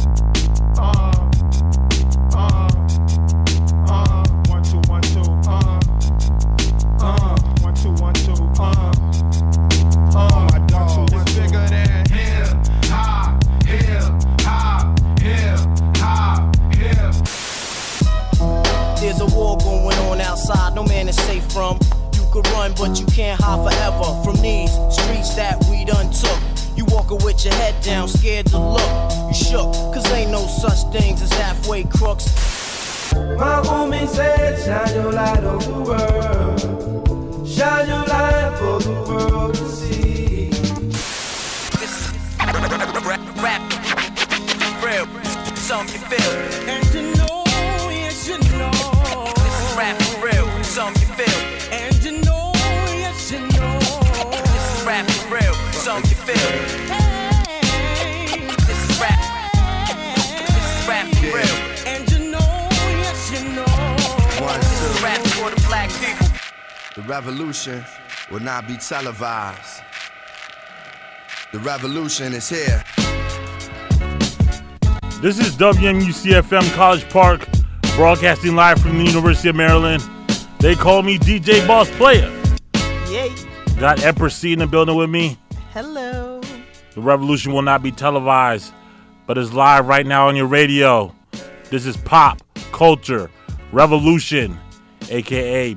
There's a war going on outside, no man is safe from. You could run, but you can't hide forever from these streets that we done took. You walking with your head down, scared to look. You shook, cause ain't no such things as halfway crooks. My homie said, shine your light on the world. Shine your light for the world to see. This is rap, real, something you feel. And you know, yes you know. This is rap for real, something you feel. And you know, yes you know. This is rap for real, something you feel. Hey. This is rap for real. And you know, yes you know. This is rap for the black people. The revolution will not be televised. The revolution is here. This is WMUC-FM College Park, broadcasting live from the University of Maryland. They call me DJ Boss Player. Yay. Got Empress C in the building with me. Hello. The revolution will not be televised, but is live right now on your radio. This is Pop Culture Revolution, a.k.a.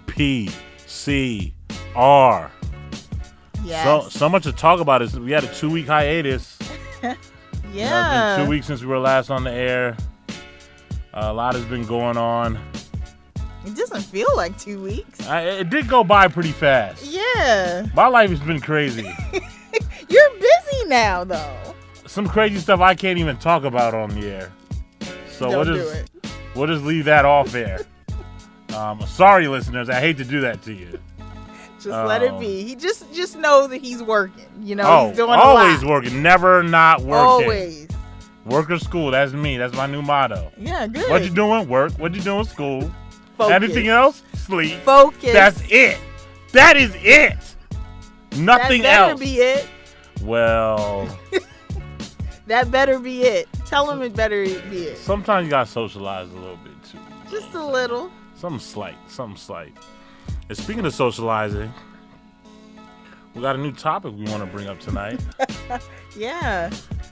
PCR. Yes. So much to talk about. We had a 2-week hiatus. Yeah. It's been 2 weeks since we were last on the air. A lot has been going on. It doesn't feel like 2 weeks. It did go by pretty fast. Yeah. My life has been crazy. You're busy now, though. Some crazy stuff I can't even talk about on the air. So we'll just leave that off air. Sorry, listeners. I hate to do that to you. Just let it be. He just know that he's working. You know, he's doing a lot. Always working. Never not working. Always. Work or school. That's me. That's my new motto. Yeah, good. What you doing? Work. What you doing? School. Focus. Anything else? Sleep. Focus. That's it. That is it. Nothing that better else. Be it. Well. That better be it. Tell him it better be it. Sometimes you gotta socialize a little bit too. Just a little. Something slight. And speaking of socializing, we got a new topic we want to bring up tonight. Yeah.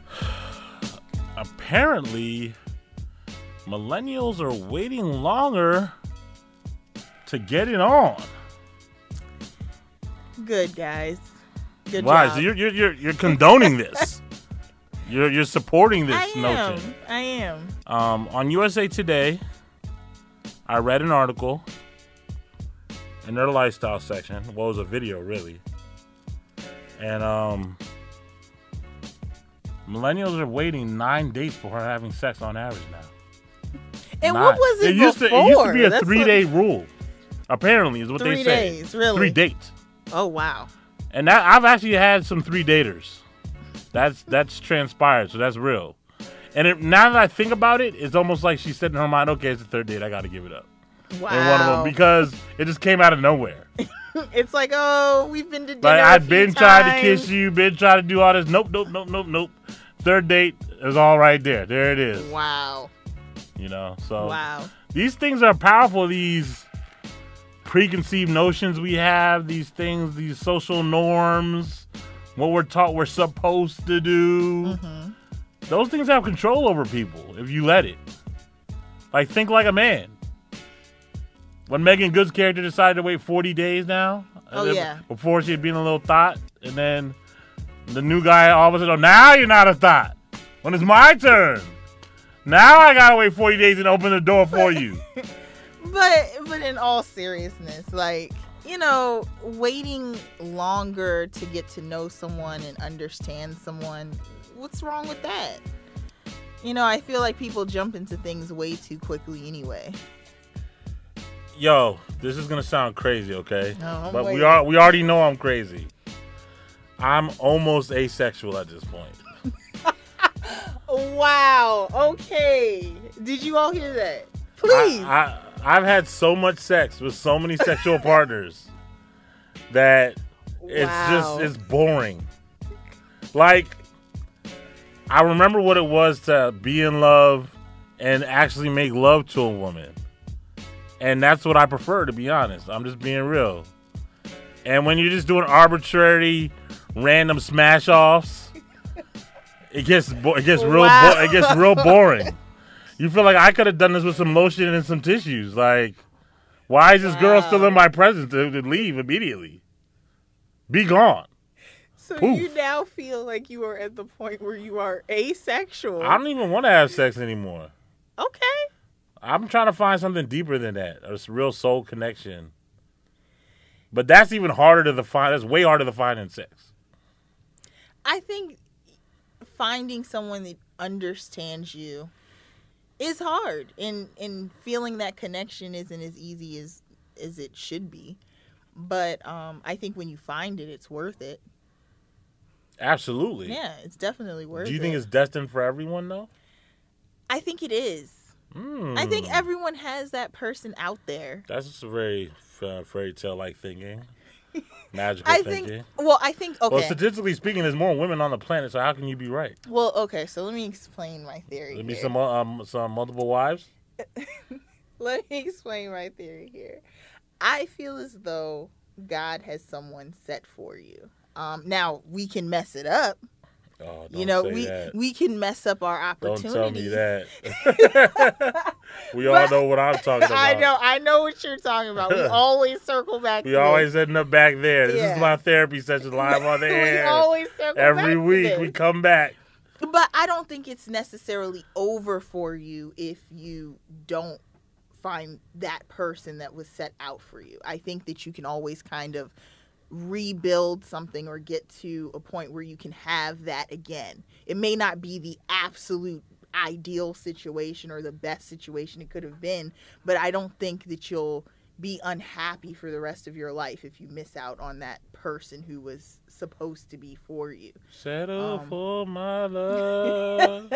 Apparently, millennials are waiting longer to get it on. Good, guys. Good Why? job. So you're condoning this. You're supporting this notion. I am. On USA Today, I read an article in their lifestyle section. Well, it was a video, really. And millennials are waiting 9 dates before having sex on average now. And what was it used before? It used to be a 3-day rule. Apparently, is what they say. 3 days, really? 3 dates. Oh, wow. And I've actually had some 3-daters. That's transpired, so that's real. And now that I think about it, it's almost like she said in her mind, okay, it's the 3rd date, I got to give it up. Wow. And one of them, because it just came out of nowhere. It's like, oh, we've been to dinner Like, I've been trying to kiss you, been trying to do all this. Nope. 3rd date is all right there. There it is. Wow. You know, so wow. These things are powerful, these preconceived notions we have, these things, these social norms, what we're taught we're supposed to do. Mm-hmm. Those things have control over people if you let it. Like, think like a man. When Megan Good's character decided to wait 40 days now. Oh, yeah. Before she had been a little thought. And then the new guy all of a sudden, oh, now you're not a thought. When it's my turn. Now I got to wait 40 days and open the door for you. But in all seriousness, like, you know, waiting longer to get to know someone and understand someone, what's wrong with that? You know, I feel like people jump into things way too quickly anyway. Yo, this is gonna sound crazy, okay? No, but waiting. we already know I'm crazy. I'm almost asexual at this point. Wow. Okay. Did you all hear that? Please. I've had so much sex with so many sexual partners that it's boring. Like, I remember what it was to be in love and actually make love to a woman. And that's what I prefer, to be honest. I'm just being real. And when you're just doing arbitrary, random smash-offs, it gets real boring. You feel like I could have done this with some lotion and some tissues. Like, why is this girl still in my presence to leave immediately? Be gone. So Poof. you now feel like you are at the point where you are asexual. I don't even want to have sex anymore. Okay. I'm trying to find something deeper than that. A real soul connection. But that's even harder to define. That's way harder to find than sex. I think finding someone that understands you is hard. And feeling that connection isn't as easy as it should be. But I think when you find it, it's worth it. Absolutely. Yeah, it's definitely worth it. Do you think it's destined for everyone, though? I think it is. I think everyone has that person out there. That's just a very fairy tale-like thinking. Magical thinking. I think, okay. Well, statistically speaking, there's more women on the planet, so how can you be right? Well, okay, so let me explain my theory. There'll be some multiple wives? Let me explain my theory here. I feel as though God has someone set for you. Now, we can mess it up. Oh, don't say that. We can mess up our opportunities. Don't tell me that. We all know what I'm talking about. I know what you're talking about. We always circle back. We always ending up back there. This is my therapy session live on the air. We always circle back. Every week we come back. But I don't think it's necessarily over for you if you don't find that person that was set out for you. I think that you can always kind of rebuild something or get to a point where you can have that again. It may not be the absolute ideal situation or the best situation it could have been, but I don't think that you'll be unhappy for the rest of your life if you miss out on that person who was supposed to be for you. Settle for my love.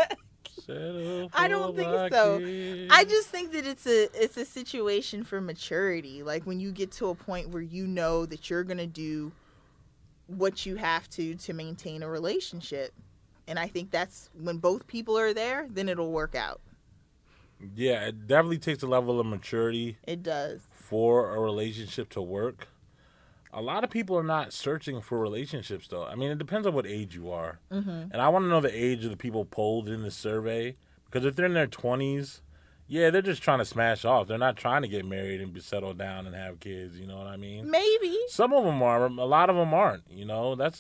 I don't think so. I just think that it's a situation for maturity. Like when you get to a point where you know that you're going to do what you have to maintain a relationship. And I think that's when both people are there, then it'll work out. Yeah, it definitely takes a level of maturity. It does. For a relationship to work. A lot of people are not searching for relationships, though. I mean, it depends on what age you are. Mm-hmm. And I want to know the age of the people polled in the survey. Because if they're in their 20s, yeah, they're just trying to smash off. They're not trying to get married and be settled down and have kids. You know what I mean? Maybe. Some of them are. A lot of them aren't. You know, that's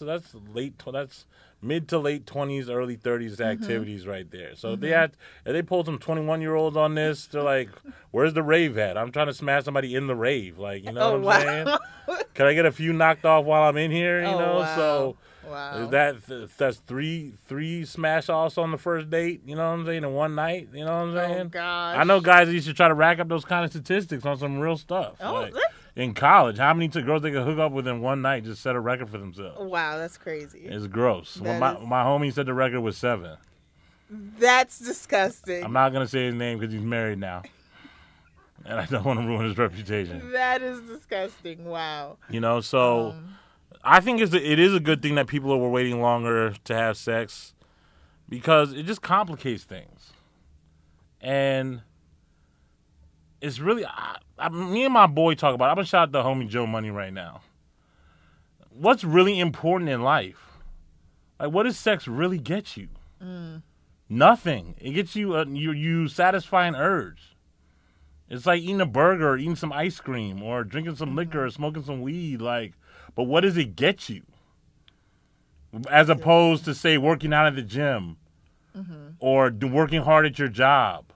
mid to late 20s, early 30s activities right there. So if they pulled some 21-year-olds on this, they're like, where's the rave at? I'm trying to smash somebody in the rave. Like, you know what I'm saying? Can I get a few knocked off while I'm in here? You know? Wow. So wow. That's three smash offs on the first date, you know what I'm saying, in one night, you know what I'm saying? Oh, gosh. I know guys that used to try to rack up those kind of statistics on some real stuff. Oh, like, in college, how many girls they could hook up with in one night, just set a record for themselves? Wow, that's crazy. It's gross. My homie said the record was 7. That's disgusting. I'm not going to say his name because he's married now. And I don't want to ruin his reputation. That is disgusting. Wow. You know, so I think it is a good thing that people were waiting longer to have sex because it just complicates things. And it's really, me and my boy talk about it. I'm going to shout out the homie Joe Money right now. What's really important in life? Like, what does sex really get you? Nothing. It gets you, you satisfy an urge. It's like eating a burger or eating some ice cream or drinking some liquor or smoking some weed. Like, but what does it get you? As opposed to, say, working out at the gym or working hard at your job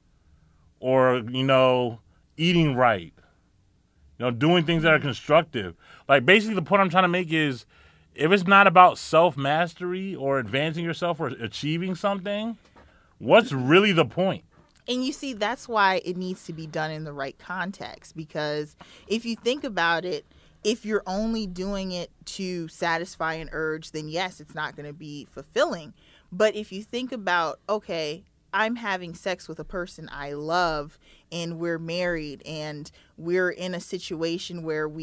or, you know, eating right, you know, doing things that are constructive. Like, basically the point I'm trying to make is if it's not about self-mastery or advancing yourself or achieving something, what's really the point? And you see, that's why it needs to be done in the right context. Because if you think about it, if you're only doing it to satisfy an urge, then yes, it's not going to be fulfilling. But if you think about, okay, I'm having sex with a person I love and we're married and we're in a situation where we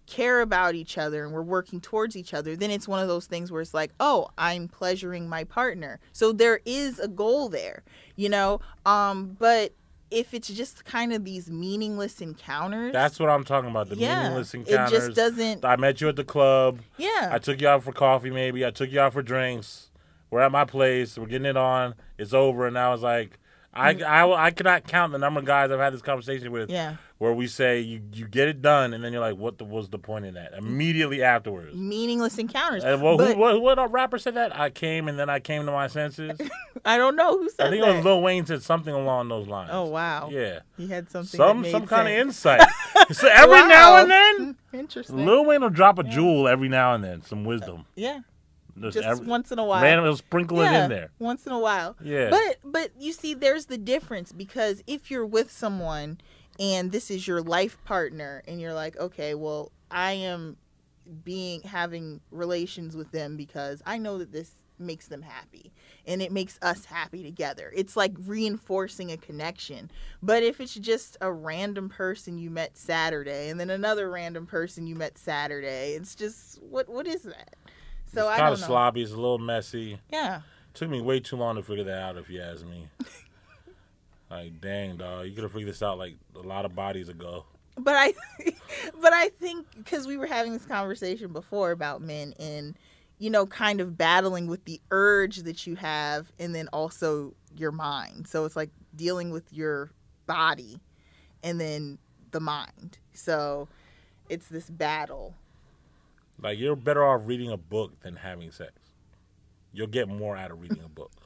care about each other and we're working towards each other, then it's one of those things where it's like, oh, I'm pleasuring my partner. So there is a goal there, you know? But if it's just kind of these meaningless encounters. That's what I'm talking about. The meaningless encounters. It just doesn't. I met you at the club. Yeah. I took you out for coffee, maybe. I took you out for drinks. We're at my place. We're getting it on. It's over. And I was like, I cannot count the number of guys I've had this conversation with. Yeah. Where we say you get it done, and then you're like, what was the point in that? Immediately afterwards. Meaningless encounters. And what rapper said that? I came and then I came to my senses. I don't know who said that. I think it was Lil Wayne said something along those lines. Oh, wow. Yeah. He had something some kind of insight. So every now and then, interesting. Lil Wayne will drop a jewel every now and then, some wisdom. Yeah. Just once in a while. Random, sprinkle it in there. Once in a while. Yeah. But you see, there's the difference, because if you're with someone and this is your life partner and you're like, okay, well, I am having relations with them because I know that this makes them happy and it makes us happy together. It's like reinforcing a connection. But if it's just a random person you met Saturday and then another random person you met Saturday, it's just, what is that? So it's kind of sloppy. It's a little messy. Yeah. Took me way too long to figure that out, if you ask me. Like, dang, dog, you could have figured this out like a lot of bodies ago. But I think because we were having this conversation before about men and, you know, kind of battling with the urge that you have and then also your mind. So it's like dealing with your body and then the mind. So it's this battle. Like, you're better off reading a book than having sex. You'll get more out of reading a book.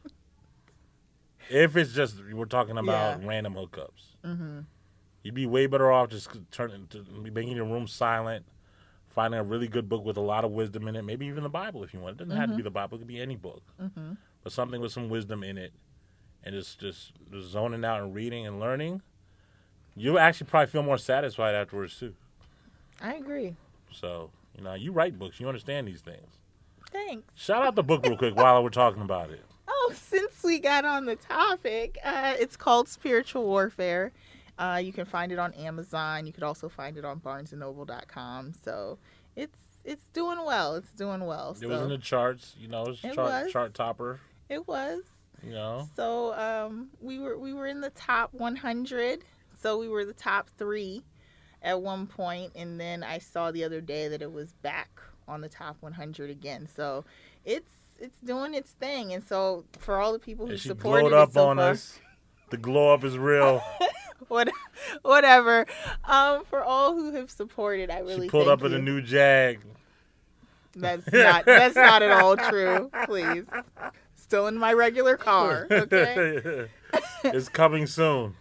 If it's just, we're talking about random hookups. Mm-hmm. You'd be way better off just making your room silent, finding a really good book with a lot of wisdom in it, maybe even the Bible if you want. It doesn't have to be the Bible. It could be any book. Mm-hmm. But something with some wisdom in it, and just zoning out and reading and learning, you'll actually probably feel more satisfied afterwards, too. I agree. So, you know, you write books. You understand these things. Thanks. Shout out the book real quick while we're talking about it. Oh, since we got on the topic, it's called Spiritual Warfare. You can find it on Amazon. You could also find it on barnesandnoble.com. So it's doing well. It's doing well. It was in the charts. You know, it was chart topper. It was. You know. So we were in the top 100. So we were the top 3 at one point, and then I saw the other day that it was back on the top 100 again. So it's doing its thing, and so for all the people who supported glowed up it so on far, us. The glow up is real. Whatever. For all who have supported, I really she pulled thank up in you. a new Jag. That's not at all true. Please, still in my regular car. Okay. It's coming soon.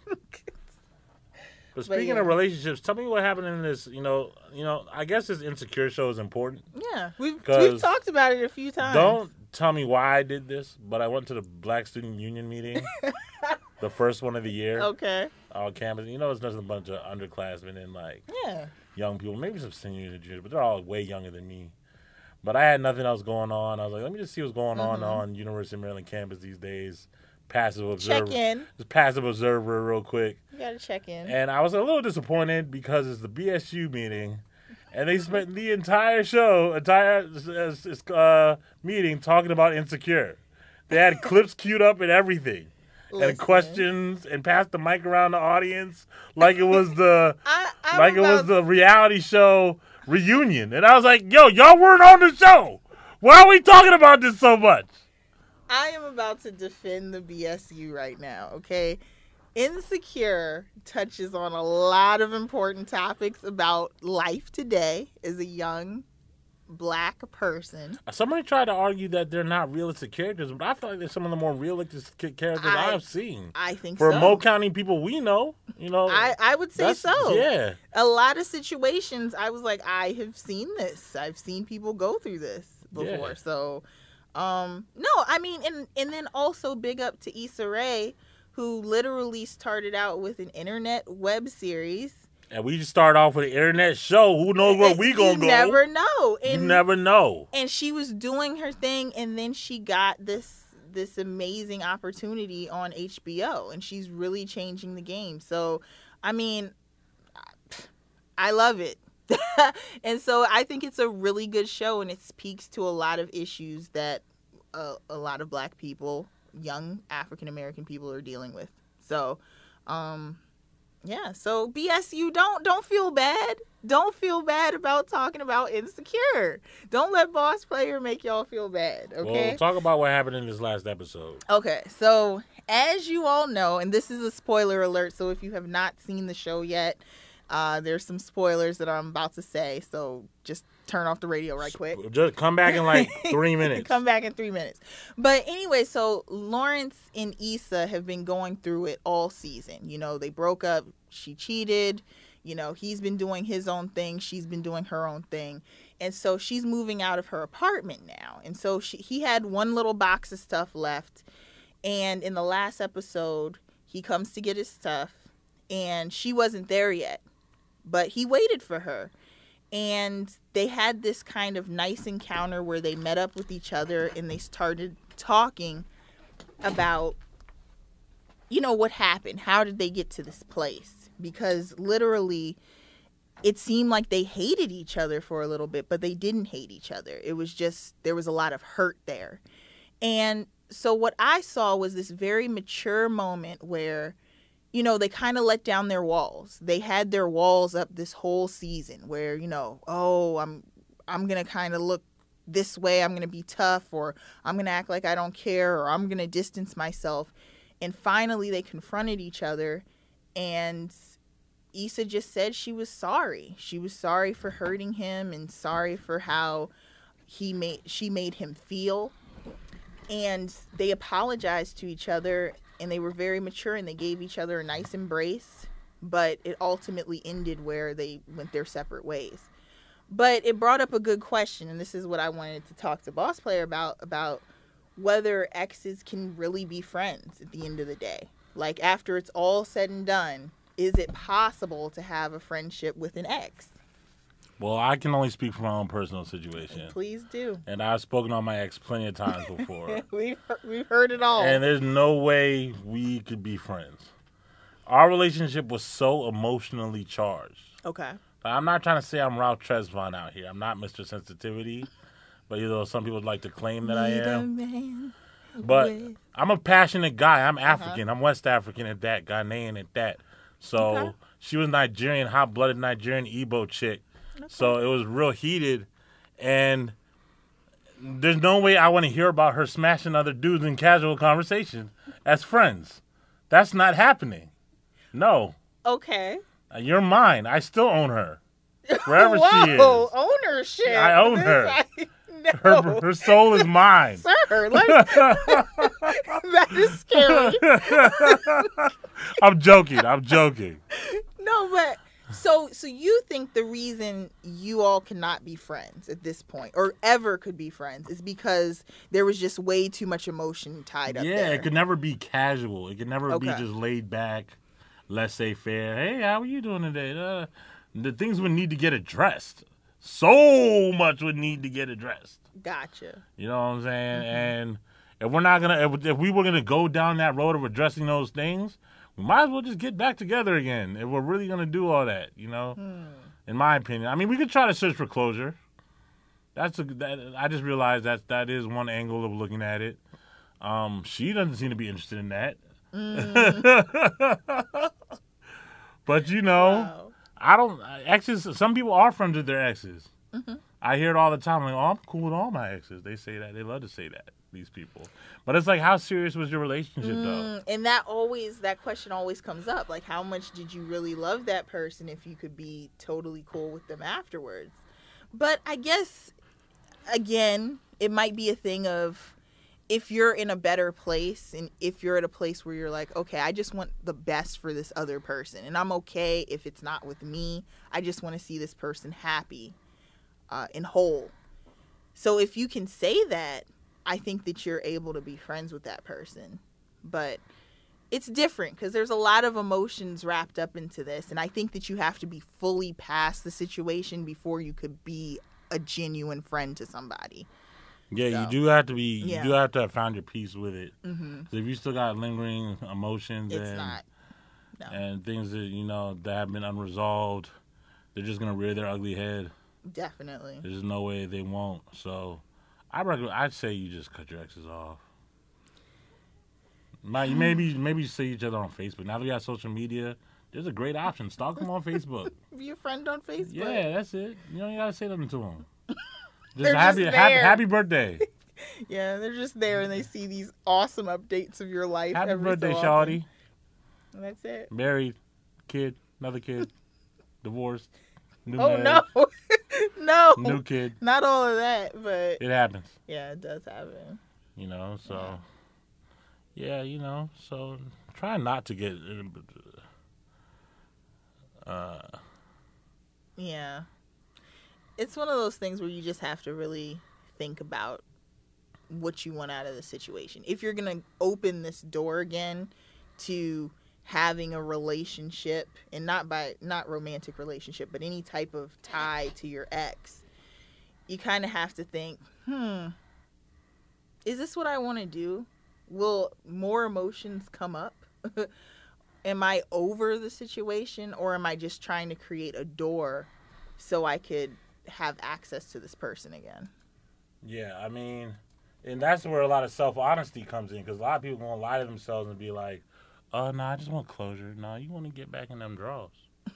But speaking of relationships, tell me what happened in this. You know, I guess this Insecure show is important. Yeah, we've talked about it a few times. Don't tell me why I did this, but I went to the Black Student Union meeting, the first one of the year. Okay. On campus. You know, it's just a bunch of underclassmen and young people, maybe some seniors and juniors, but they're all way younger than me. But I had nothing else going on. I was like, let me just see what's going on University of Maryland campus these days. Passive observer. Check in. Just passive observer real quick. You gotta check in. And I was a little disappointed because it's the BSU meeting, and they spent the entire meeting talking about Insecure. They had clips queued up and everything. Listen. And questions, and passed the mic around the audience like it was the the reality show reunion. And I was like, yo, y'all weren't on the show. Why are we talking about this so much? I am about to defend the BSU right now, okay? Insecure touches on a lot of important topics about life today as a young Black person. Somebody tried to argue that they're not realistic characters, but I feel like they're some of the more realistic characters I've seen. I think For so. Mo County people we know, I would say so. Yeah. A lot of situations, I was like, I have seen this. I've seen people go through this before. Yeah. So, no, I mean, and then also big up to Issa Rae, who literally started out with an internet web series. And we just start off with an internet show. Who knows where we gonna go? You never know. You never know. And she was doing her thing, and then she got this amazing opportunity on HBO, and she's really changing the game. So, I mean, I love it. And so I think it's a really good show, and it speaks to a lot of issues that a lot of Black people, young African American people, are dealing with. So, yeah. So BSU, don't feel bad. Don't feel bad about talking about Insecure. Don't let Boss Player make y'all feel bad. Okay. Well, talk about what happened in this last episode. Okay. So as you all know, and this is a spoiler alert, so if you have not seen the show yet, there's some spoilers that I'm about to say. So just turn off the radio right quick. Just come back in like 3 minutes. Come back in 3 minutes. But anyway, so Lawrence and Issa have been going through it all season. You know, they broke up. She cheated. You know, he's been doing his own thing. She's been doing her own thing. And so she's moving out of her apartment now. And so he had one little box of stuff left. And in the last episode, he comes to get his stuff. And she wasn't there yet. But he waited for her. And they had this kind of nice encounter where they met up with each other and they started talking about, you know, what happened. How did they get to this place? Because literally it seemed like they hated each other for a little bit, but they didn't hate each other. It was just, there was a lot of hurt there. And so what I saw was this very mature moment where, you know, they kind of let down their walls. They had their walls up this whole season where, you know, oh, I'm going to kind of look this way. I'm going to be tough, or I'm going to act like I don't care, or I'm going to distance myself. And finally they confronted each other, and Issa just said she was sorry. She was sorry for hurting him and sorry for how she made him feel. And they apologized to each other, and they were very mature, and they gave each other a nice embrace. But it ultimately ended where they went their separate ways. But it brought up a good question, and this is what I wanted to talk to Boss Player about whether exes can really be friends at the end of the day. Like, after it's all said and done, is it possible to have a friendship with an ex? Well, I can only speak from my own personal situation. Please do. And I've spoken on my ex plenty of times before. We've heard it all. And there's no way we could be friends. Our relationship was so emotionally charged. Okay. I'm not trying to say I'm Ralph Tresvant out here. I'm not Mr. Sensitivity. But, you know, some people like to claim that I am. But I'm a passionate guy. I'm African. I'm West African at that. Ghanaian at that. So she was Nigerian, hot-blooded Nigerian Igbo chick. So it was real heated. And there's no way I want to hear about her smashing other dudes in casual conversation as friends. That's not happening. No. Okay. You're mine. I still own her. Wherever she is. Ownership. I own her. No. Her soul is mine. Sir, like, that is scary. I'm joking. No, but so you think the reason you all cannot be friends at this point, or ever could be friends, is because there was just way too much emotion tied up there? Yeah, it could never be casual. It could never be just laid back, laissez-faire. Hey, how are you doing today? The things would need to get addressed. So much would need to get addressed. Gotcha. You know what I'm saying? And if we're not gonna, if we were gonna go down that road of addressing those things, we might as well just get back together again. If we're really gonna do all that, you know, in my opinion. I mean, we could try to search for closure. I just realized that is one angle of looking at it. She doesn't seem to be interested in that. But you know. Wow. I don't, exes, some people are friends with their exes. I hear it all the time. Like, oh, I'm cool with all my exes. They say that. They love to say that, these people. But it's like, how serious was your relationship, though? And that question always comes up. Like, how much did you really love that person if you could be totally cool with them afterwards? But I guess, again, it might be a thing of, if you're in a better place, and if you're at a place where you're like, okay, I just want the best for this other person, and I'm okay if it's not with me. I just want to see this person happy and whole. So if you can say that, I think that you're able to be friends with that person. But it's different because there's a lot of emotions wrapped up into this, and I think that you have to be fully past the situation before you could be a genuine friend to somebody. Yeah, So, you do have to be. yeah. You do have to have found your peace with it. So if you still got lingering emotions It's not. No. and things that that have been unresolved, they're just gonna rear their ugly head. Definitely. There's no way they won't. So, I'd say you just cut your exes off. Maybe see each other on Facebook. Now that we got social media, there's a great option. Stalk them on Facebook. Be a friend on Facebook. Yeah, that's it. You don't gotta say nothing to them. They're Happy birthday. Yeah, they're just there and they see these awesome updates of your life. Happy every birthday, so shawty. And that's it. Married, kid, another kid, divorced, new Oh, marriage, no. No. new kid. Not all of that, but. It happens. Yeah, it does happen. You know, so. Yeah, you know, so try not to get. Yeah. It's one of those things where you just have to really think about what you want out of the situation. If you're going to open this door again to having a relationship, and not romantic relationship, but any type of tie to your ex, you kind of have to think, is this what I want to do? Will more emotions come up? Am I over the situation, or am I just trying to create a door so I could have access to this person again? Yeah, I mean, and that's where a lot of self-honesty comes in, because a lot of people going to lie to themselves and be like, oh, no, I just want closure. No, you want to get back in them drawers.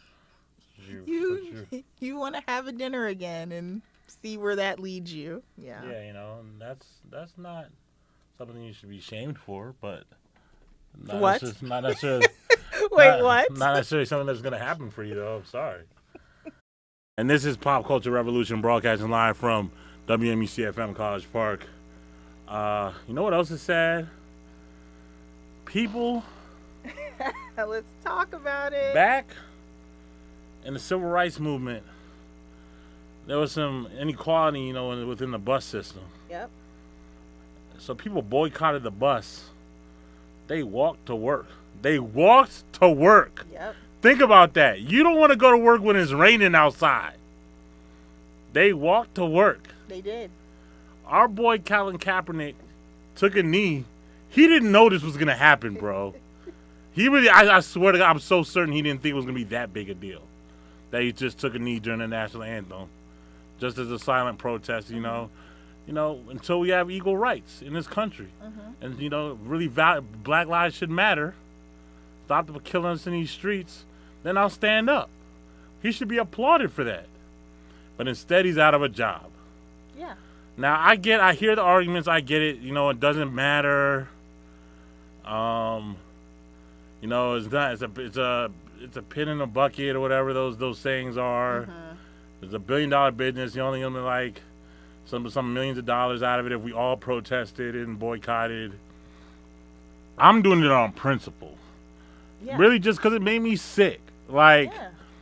You want to have a dinner again and see where that leads you. Yeah. Yeah, you know, and that's not something you should be shamed for, but what? Not necessarily. Wait, what? Not necessarily something that's going to happen for you, though. I'm sorry. And this is Pop Culture Revolution, broadcasting live from WMUC-FM College Park. You know what else is sad? People. Let's talk about it. Back in the civil rights movement, there was some inequality, you know, within the bus system. Yep. So people boycotted the bus. They walked to work. They walked to work. Yep. Think about that. You don't want to go to work when it's raining outside. They walked to work. They did. Our boy Colin Kaepernick took a knee. He didn't know this was going to happen, bro. He really, I swear to God, I'm so certain he didn't think it was going to be that big a deal. That he just took a knee during the national anthem. Just as a silent protest, you know. You know, until we have equal rights in this country. And, you know, really black lives should matter. Stop them killing us in these streets. Then I'll stand up. He should be applauded for that. But instead, he's out of a job. Yeah. Now, I hear the arguments. I get it. You know, it doesn't matter. You know, it's a pin in a bucket or whatever those sayings are. It's $1 billion business. You're only gonna like some millions of dollars out of it if we all protested and boycotted. I'm doing it on principle. Yeah. Really, just because it made me sick. Like,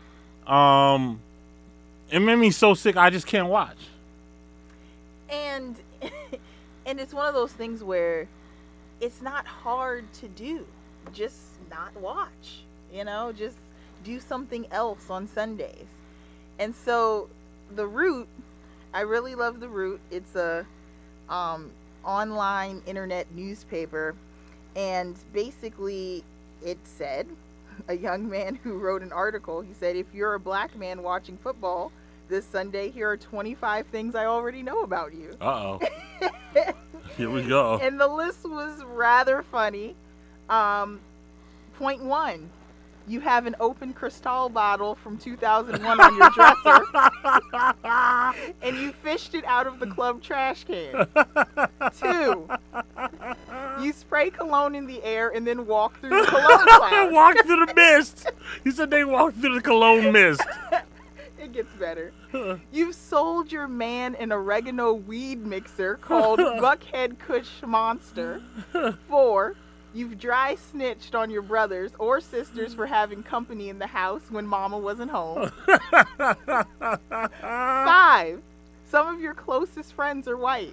it made me so sick I just can't watch. And it's one of those things where it's not hard to do. Just not watch. You know, just do something else on Sundays. And so The Root, I really love The Root. It's a online internet newspaper, and basically it said, a young man who wrote an article, he said, if you're a black man watching football this Sunday, here are 25 things I already know about you. Uh-oh. Here we go. And the list was rather funny. Point 1, you have an open Cristal bottle from 2001 on your dresser, and you fished it out of the club trash can. 2, you spray cologne in the air and then walk through the cologne cloud. Walk through the mist. He said they walked through the cologne mist. It gets better. You've sold your man an oregano weed mixer called Buckhead Kush Monster. 4, you've dry snitched on your brothers or sisters for having company in the house when mama wasn't home. 5, some of your closest friends are white.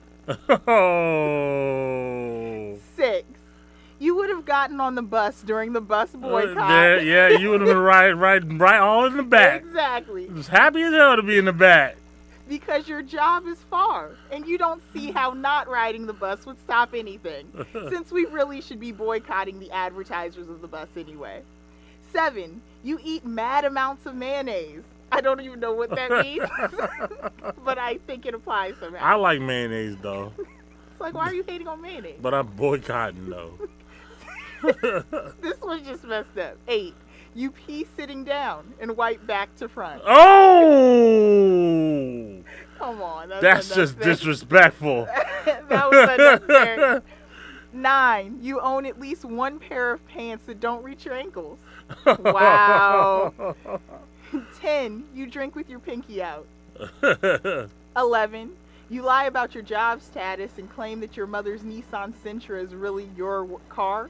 Oh. 6, you would have gotten on the bus during the bus boycott. Yeah, you would have been right all in the back. Exactly. I was happy as hell to be in the back. Because your job is far, and you don't see how not riding the bus would stop anything, since we really should be boycotting the advertisers of the bus anyway. 7, you eat mad amounts of mayonnaise. I don't even know what that means, but I think it applies somehow. I like mayonnaise, though. It's like, why are you hating on mayonnaise? But I'm boycotting, though. This one's just messed up. 8. You pee sitting down and wipe back to front. Oh! Come on. That's just disrespectful. That was unnecessary. 9. You own at least one pair of pants that don't reach your ankles. Wow. 10. You drink with your pinky out. 11. You lie about your job status and claim that your mother's Nissan Sentra is really your car.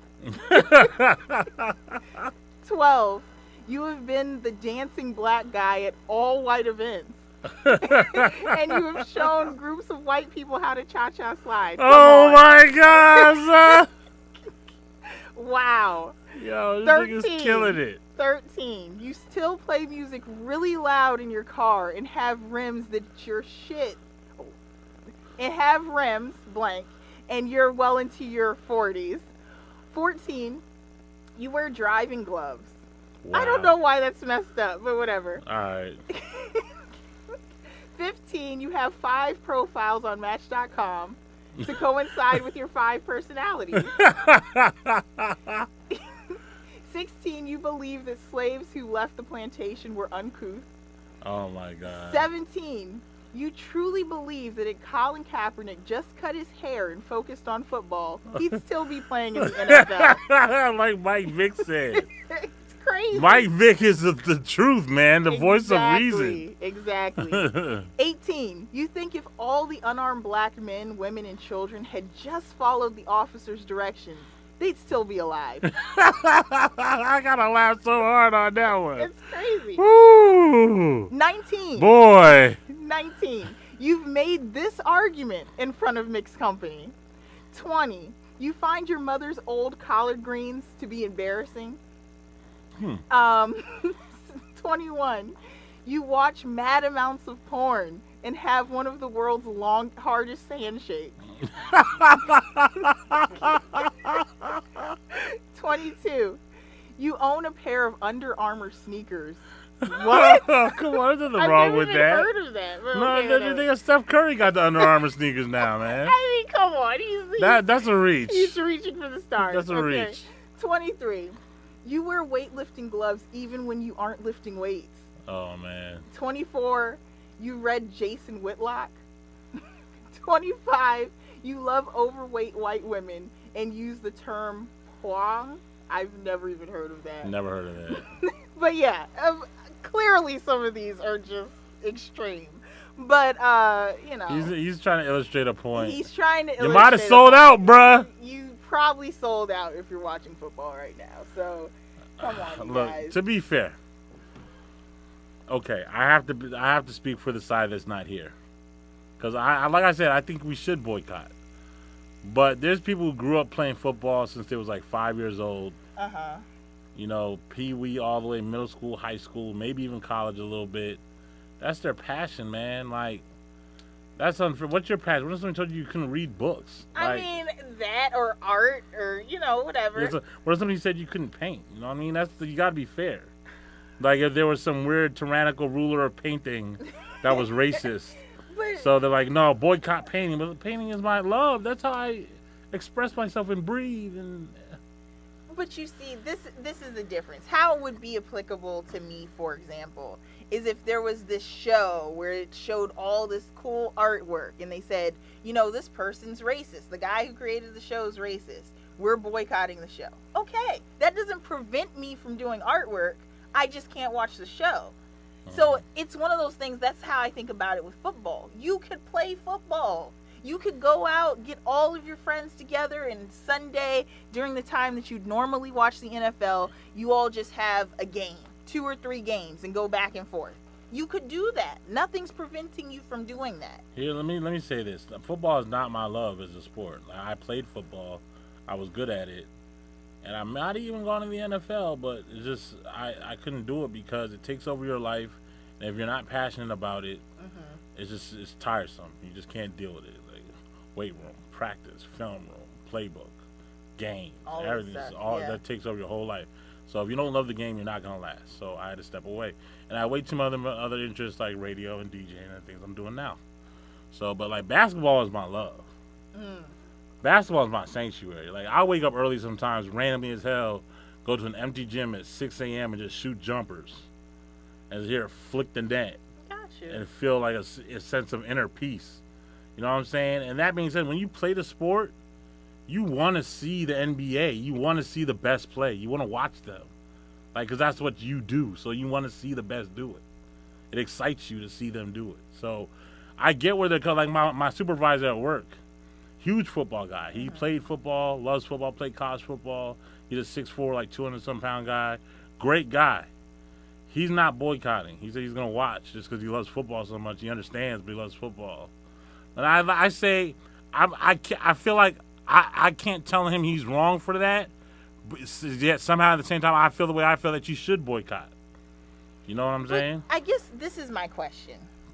12. You have been the dancing black guy at all white events. And you have shown groups of white people how to cha-cha slide. Oh my gosh! Wow. Yo, this 13. nigga's killing it. 13. You still play music really loud in your car and have rims that your shit. And have rims, blank, and you're well into your 40s. 14. You wear driving gloves. Wow. I don't know why that's messed up, but whatever. All right. 15. You have 5 profiles on Match.com to coincide with your 5 personalities. 16. You believe that slaves who left the plantation were uncouth. Oh my God. 17. You truly believe that if Colin Kaepernick just cut his hair and focused on football, he'd still be playing in the NFL. Like Mike Vick said. It's crazy. Mike Vick is the truth, man. The voice of reason. Exactly. 18. You think if all the unarmed black men, women, and children had just followed the officer's directions, they'd still be alive. I gotta laugh so hard on that one. It's crazy. Woo! 19. Boy. 19. You've made this argument in front of mixed company. 20. You find your mother's old collard greens to be embarrassing. 21. You watch mad amounts of porn and have one of the world's hardest handshakes. 22. You own a pair of Under Armour sneakers. What? Come on, there's nothing wrong with that. I've never even heard of that. No, they got Steph Curry got the Under Armour sneakers now, man. I mean, come on. That's a reach. He's reaching for the stars. That's a reach. 23. You wear weightlifting gloves even when you aren't lifting weights. Oh, man. 24. You read Jason Whitlock. 25. You love overweight white women and use the term poang. I've never even heard of that. Never heard of that. But yeah, clearly some of these are just extreme. But, you know. He's trying to illustrate a point. He's trying to illustrate. You might have sold out, bruh. You probably sold out if you're watching football right now. So, come on, you guys. Look, to be fair. Okay, I have to speak for the side that's not here. Because, like I said, I think we should boycott. But there's people who grew up playing football since they was like 5 years old. Uh-huh. You know, pee-wee all the way, middle school, high school, maybe even college a little bit. That's their passion, man. Like, that's unfair. What's your passion? What if somebody told you couldn't read books? I mean, that or art or, you know, whatever. What if somebody said you couldn't paint? You know what I mean? You got to be fair. Like, if there was some weird tyrannical ruler of painting that was racist. So they're like, no, boycott painting. But painting is my love. That's how I express myself and breathe. But you see, this is the difference. How it would be applicable to me, for example, is if there was this show where it showed all this cool artwork and they said, you know, this person's racist. The guy who created the show is racist. We're boycotting the show. Okay, that doesn't prevent me from doing artwork. I just can't watch the show. So it's one of those things. That's how I think about it with football. You could play football. You could go out, get all of your friends together, and Sunday, during the time that you'd normally watch the NFL, you all just have a game, 2 or 3 games, and go back and forth. You could do that. Nothing's preventing you from doing that. Here, let me say this. Football is not my love as a sport. I played football. I was good at it. And I'm not even going to the NFL, but it's just I couldn't do it because it takes over your life. And if you're not passionate about it, it's tiresome. You just can't deal with it. Like weight room, practice, film room, playbook, games, everything. That takes over your whole life. So if you don't love the game, you're not going to last. So I had to step away. And I had way too many other interests like radio and DJing and things I'm doing now. So, but like basketball is my love. Basketball is my sanctuary. Like I wake up early sometimes, randomly as hell, go to an empty gym at 6 a.m. and just shoot jumpers. And hear flick and dent. Gotcha. And feel like a sense of inner peace. You know what I'm saying? And that being said, when you play the sport, you want to see the NBA. You want to see the best play. You want to watch them. Like, because that's what you do. So you want to see the best do it. It excites you to see them do it. So I get where they're coming. Like my supervisor at work, huge football guy. He played football, loves football, played college football. He's a 6'4", like 200-some pound guy. Great guy. He's not boycotting. He said he's going to watch just because he loves football so much. He understands, but he loves football. But I say, I feel like I can't tell him he's wrong for that. But yet somehow at the same time, I feel the way I feel that you should boycott. You know what I'm saying? I guess this is my question.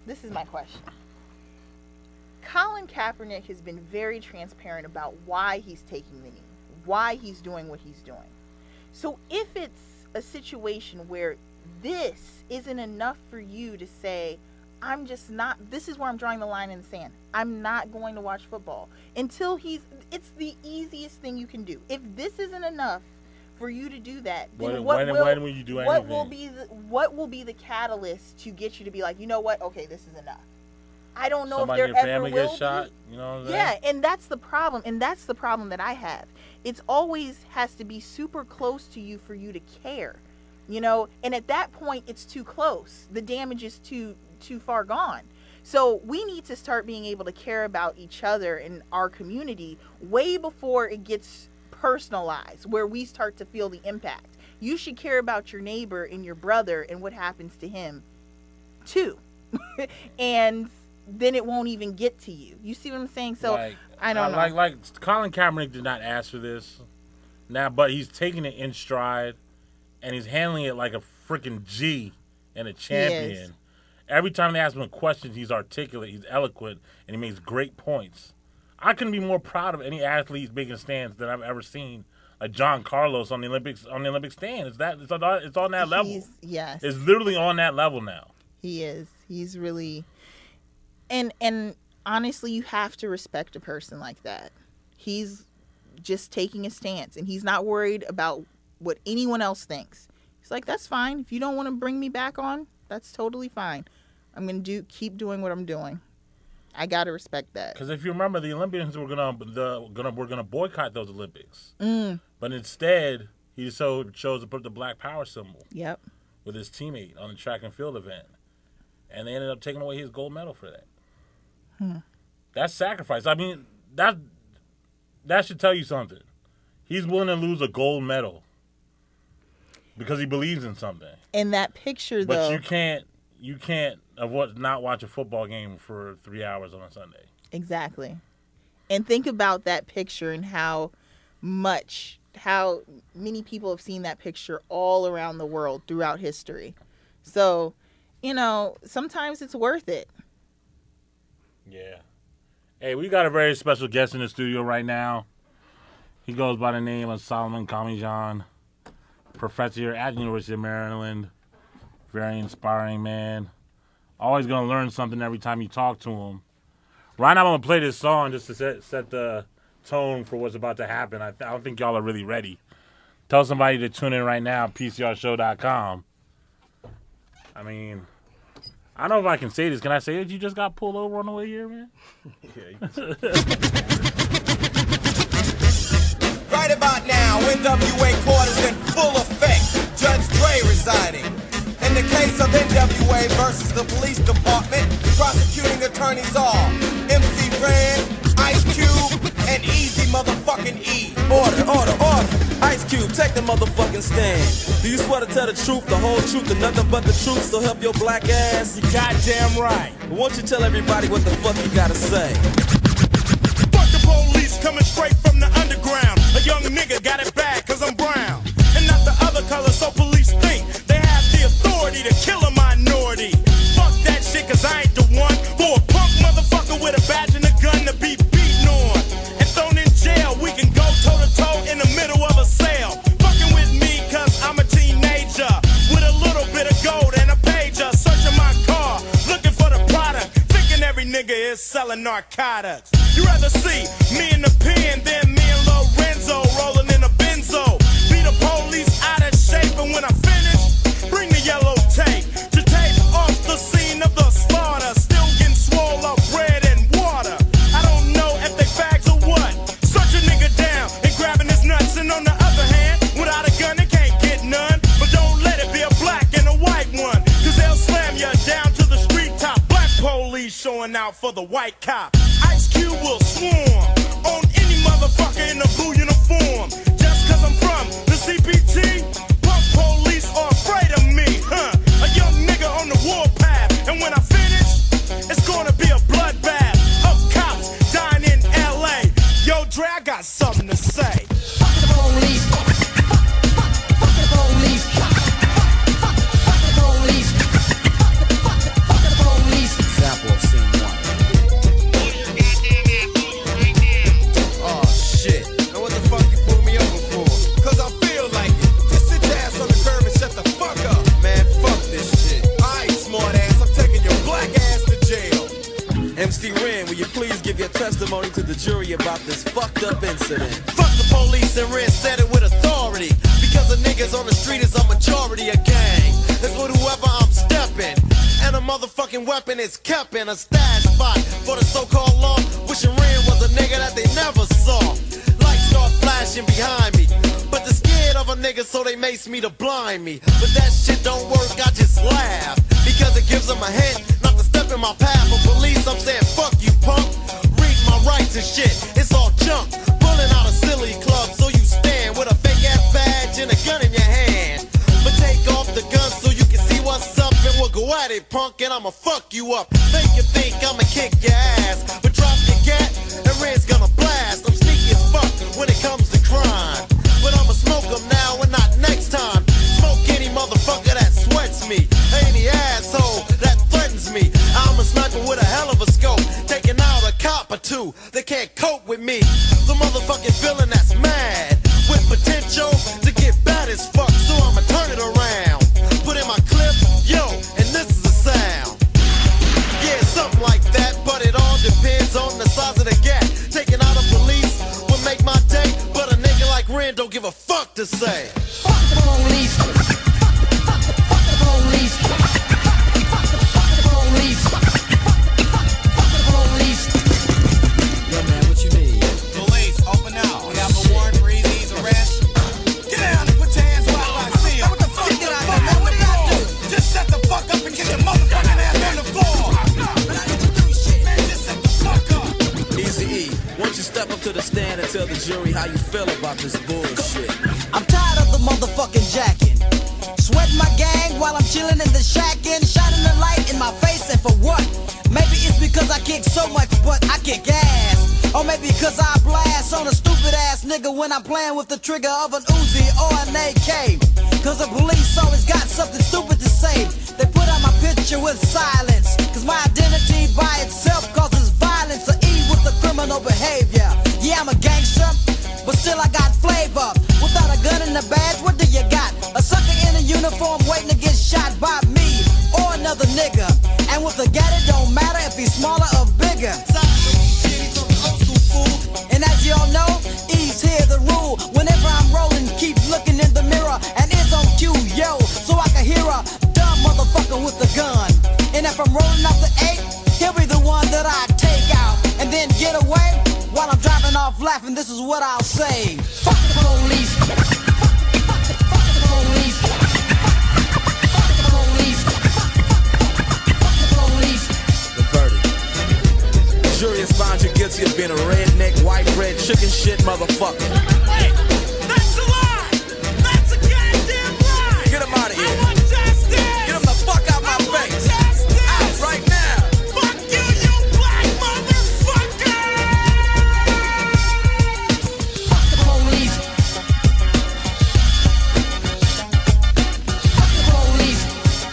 Colin Kaepernick has been very transparent about why he's taking the knee, why he's doing what he's doing. So if it's a situation where this isn't enough for you to say, I'm just not, this is where I'm drawing the line in the sand. I'm not going to watch football until it's the easiest thing you can do. If this isn't enough for you to do that, then when will you do anything? What will be the catalyst to get you to be like, you know what? Okay, this is enough. I don't know Somebody if there ever will will shot, be. you know what I'm saying? Yeah, and that's the problem. And that's the problem that I have. It's always has to be super close to you for you to care. You know, and at that point, it's too close. The damage is too far gone. So we need to start being able to care about each other in our community way before it gets personalized, where we start to feel the impact. You should care about your neighbor and your brother and what happens to him, too. And then it won't even get to you. You see what I'm saying? So I don't know. Like Colin Kaepernick did not ask for this, now, but he's taking it in stride. And he's handling it like a freaking G and a champion. Every time they ask him a question, he's articulate, he's eloquent, and he makes great points. I couldn't be more proud of any athlete making stands that I've ever seen. Like John Carlos on the Olympic stand. It's on that level. Yes. It's literally on that level now. He is. He's really, and honestly, you have to respect a person like that. He's just taking a stance, and he's not worried about what anyone else thinks. He's like, that's fine. If you don't want to bring me back on, that's totally fine. I'm gonna keep doing what I'm doing. I gotta respect that. Because if you remember, the Olympians were gonna boycott those Olympics, but instead he chose to put the Black Power symbol. Yep. With his teammate on the track and field event, and they ended up taking away his gold medal for that. That's sacrifice. I mean, that should tell you something. He's willing to lose a gold medal because he believes in something. In that picture, though. But you can't not watch a football game for 3 hours on a Sunday. Exactly. And think about that picture and how many people have seen that picture all around the world throughout history. So, you know, sometimes it's worth it. Yeah. Hey, we got a very special guest in the studio right now. He goes by the name of Solomon Kamijan, professor at the University of Maryland. Very inspiring man. Always going to learn something every time you talk to him. Right now I'm going to play this song just to set the tone for what's about to happen. I don't think y'all are really ready. Tell somebody to tune in right now, PCRshow.com. I mean, I don't know if I can say this. Can I say that you just got pulled over on the way here, man? Yeah, you can say Right about now, NWA court is in full effect. Judge Dre residing. In the case of NWA versus the police department, prosecuting attorneys are MC Ren, Ice Cube, and Easy motherfucking E. Order. Ice Cube, take the motherfucking stand. Do you swear to tell the truth, the whole truth, and nothing but the truth, so help your black ass? You goddamn right. But won't you tell everybody what the fuck you gotta say? Fuck the police coming straight from the underground. A young nigga got it bad cause I'm brown. And not the other color, so police think they have the authority to kill a minority. Fuck that shit cause I ain't the one for a punk motherfucker with a badge and a gun to be beaten on and thrown in jail. We can go toe to toe in the middle of a cell. Fucking with me cause I'm a years selling narcotics. You rather see me in the pen than me and Lorenzo rolling in a benzo. Be the police out of shape, and when I finish, bring the yellow tape to tape off the scene of the slaughter. Still getting swole up bread and water. I don't know if they fags or what. Such a nigga down and grabbing his nuts, and on the other hand, without a gun, they can't get none. But don't let it be a black and a white one, cause they'll slam you down to the street top. Black police showing out for the white cop. Ice Cube will swarm on any motherfucker in a blue uniform. Just cause I'm from the CPT, punk police are afraid of me, huh? A young nigga on the warpath, and when I finish, it's gonna be a bloodbath of cops dying in LA. Yo, Dre, I got something to say. Fuck the police. Fuck the police. Fuck the police. Fuck the police. Example of scene one. Oh shit. Now what the fuck you pull me over for? Cause I feel like it. Just sit your ass on the curb and shut the fuck up. Man, fuck this shit. Alright, smart ass, I'm taking your black ass to jail. MC Ren, will you please give your testimony to the jury about this fucked up incident? Fuck the police, and Ren said it with authority. Because the niggas on the street is a majority of gang. That's with whoever I'm stepping. And a motherfucking weapon is kept in a stash spot for the so-called law. Wishing Ren was a nigga that they never saw. Lights start flashing behind me, but they're scared of a nigga, so they mace me to blind me. But that shit don't work, I just laugh, because it gives them a hint not to step in my path. For police, I'm saying fuck you, punk. Read my rights and shit, it's all junk. Pulling out a silly club, so you stand with a fake ass badge and a gun in your hand. But take off the gun so you can see what's up, and we'll go at it, punk, and I'ma fuck you up. Make you think I'ma kick your ass, but drop your gat, and Red's gonna blast. I'm sneaky as fuck when it comes to crime, but I'ma smoke them now and not next time. Smoke any motherfucker that sweats me, any asshole that threatens me. I'm a sniper with a hell of a scope, taking out a cop or two that can't cope with me. The motherfucking villain that's mad, with potential to get bad as fuck, so I'ma turn it around. Put in my clip, yo, and this is the sound. Yeah, something like that, but it all depends on the size of the gap. Taking out a police will make my day, but a nigga like Ren don't give a fuck to say. Fuck the police. Fuck the police. Fuck the police. Fuck the police. Yo, man, what you need? Police, open up. We have a warrant for Easy's arrest. Get down and put your hands where I see them. What the fuck? Get out there, man. What did I do? Just shut the fuck up and get your motherfucking ass on the floor. But I didn't do shit. Man, just shut the fuck up. Easy E, won't you step up to the stand and tell the jury how you feel about this bullshit? I'm tired of the motherfucking jacking. Sweating my gang while I'm chilling in the shack and shining the light in my face, and for what? Maybe it's because I kick so much, but I kick ass. Or maybe because I blast on a stupid ass nigga when I'm playing with the trigger of an Uzi or an AK. Cause the police always got something stupid to say. They put out my picture with silence, cause my identity by itself causes violence. To eat with the criminal behavior. Yeah, I'm a gangster, but still I got flavor. Without a gun and a badge, what do you got? A sucker in a uniform waiting to get shot by me or another nigga. And with a gat, it don't matter if he's smaller or bigger. And as y'all know, E's here the rule. Whenever I'm rolling, keep looking in the mirror, and it's on cue, yo, so I can hear a dumb motherfucker with a gun. And if I'm rolling off the 8, he'll be the one that I take out and then get away. While I'm driving off laughing, this is what I'll say. Fuck the police. Fuck the police. Fuck the police. Fuck the police. The verdict. The jury has found you guilty of being a redneck, white bread, chicken shit motherfucker. Hey, that's a lie! That's a goddamn lie! Get him out of here. I want justice! Get him the fuck out my face. Justice! Out right now. Fuck you, you black motherfucker! Fuck the police. Fuck the police.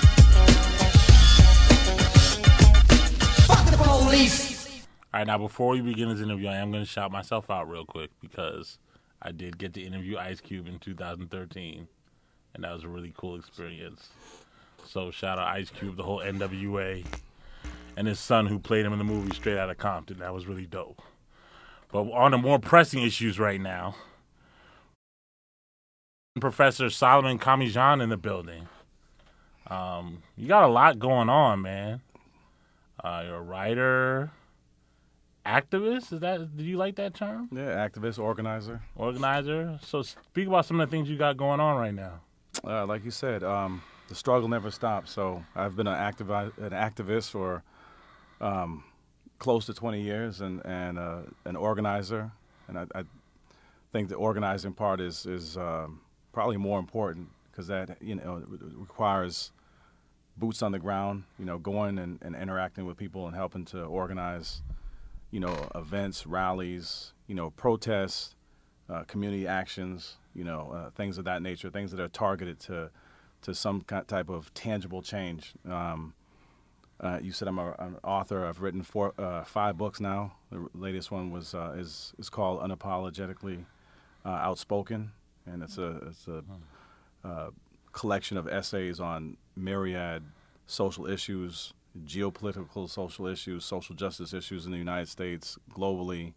Fuck the police. All right, now before we begin this interview, I am going to shout myself out real quick because I did get to interview Ice Cube in 2013, and that was a really cool experience. So shout out Ice Cube, the whole NWA, and his son who played him in the movie Straight Outta Compton. That was really dope. But on the more pressing issues right now, Professor Solomon Kamijan in the building. You got a lot going on, man. You're a writer, activist. Did you like that term? Yeah, activist, organizer. Organizer. So speak about some of the things you got going on right now. Like you said, the struggle never stops. So I've been an activist for close to 20 years, and an organizer. And I think the organizing part is probably more important, because that requires boots on the ground, going and interacting with people and helping to organize, events, rallies, protests, community actions, things of that nature, things that are targeted to some type of tangible change. You said I'm an author. I've written 5 books now. The latest one is called Unapologetically Outspoken, and it's a collection of essays on myriad social issues, geopolitical social issues, social justice issues in the United States, globally,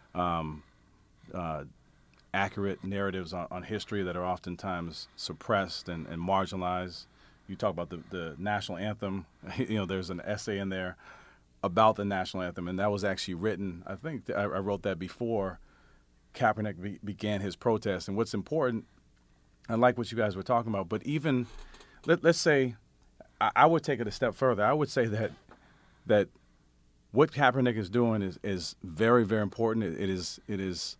accurate narratives on history that are oftentimes suppressed and marginalized. You talk about the national anthem. There's an essay in there about the national anthem, and that was actually written, I think I wrote that before Kaepernick began his protest. And what's important, I like what you guys were talking about, but even, let's say, I would take it a step further. I would say that what Kaepernick is doing is very, very important. It is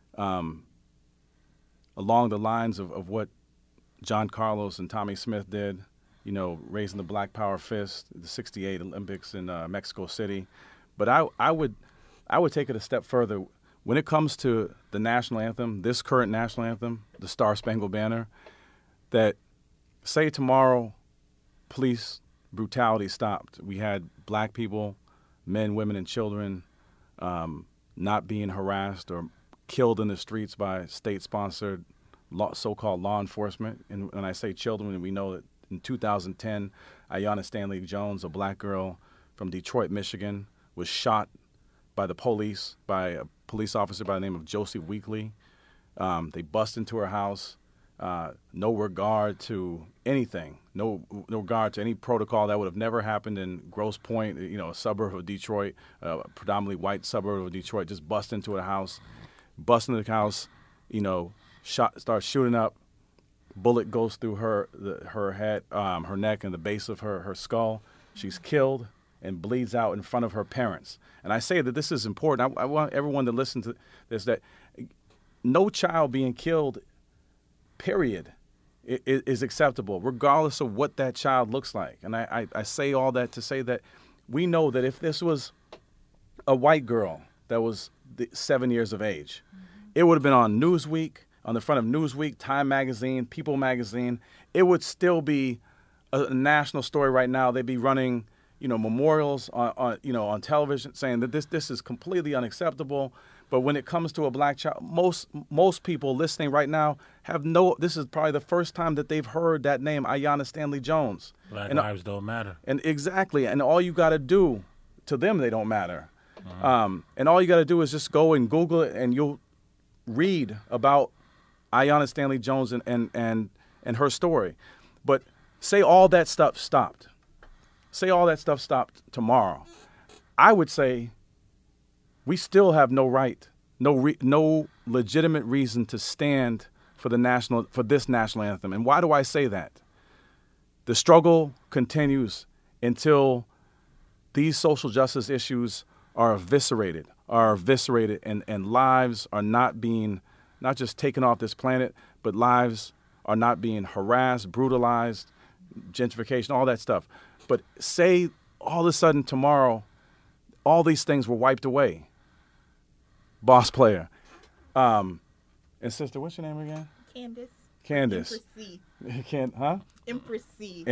along the lines of what John Carlos and Tommy Smith did, raising the Black Power fist, the '68 Olympics in Mexico City. But I would take it a step further. When it comes to the national anthem, this current national anthem, the Star Spangled Banner, that say tomorrow police brutality stopped. We had black people, men, women, and children not being harassed or killed in the streets by state-sponsored so-called law enforcement. And when I say children, we know that in 2010, Aiyana Stanley Jones, a black girl from Detroit, Michigan, was shot by the police, by a police officer by the name of Josie Weekly. They bust into her house, no regard to anything, no regard to any protocol. That would have never happened in Grosse Pointe, a suburb of Detroit, a predominantly white suburb of Detroit. Just bust into a house, starts shooting up. Bullet goes through her head, her neck, and the base of her skull. She's killed and bleeds out in front of her parents. And I say that this is important. I want everyone to listen to this, that no child being killed, period, is acceptable, regardless of what that child looks like. And I say all that to say that we know that if this was a white girl that was 7 years of age, it would have been on Newsweek, on the front of Newsweek, Time Magazine, People Magazine. It would still be a national story right now. They'd be running memorials on television saying that this is completely unacceptable. But when it comes to a black child, most people listening right now this is probably the first time that they've heard that name, Aiyana Stanley Jones. Black lives don't matter. And exactly. And all you got to do, to them, they don't matter. And all you got to do is just go and Google it, and you'll read about Aiyana Stanley Jones and her story. But say all that stuff stopped. Say all that stuff stopped tomorrow. I would say we still have no right, no legitimate reason to stand for this national anthem. And why do I say that? The struggle continues until these social justice issues are eviscerated, and lives are not just taken off this planet, but lives are not being harassed, brutalized, gentrification, all that stuff. But say all of a sudden tomorrow, all these things were wiped away. Boss player. And sister, what's your name again? Candace. Empressy.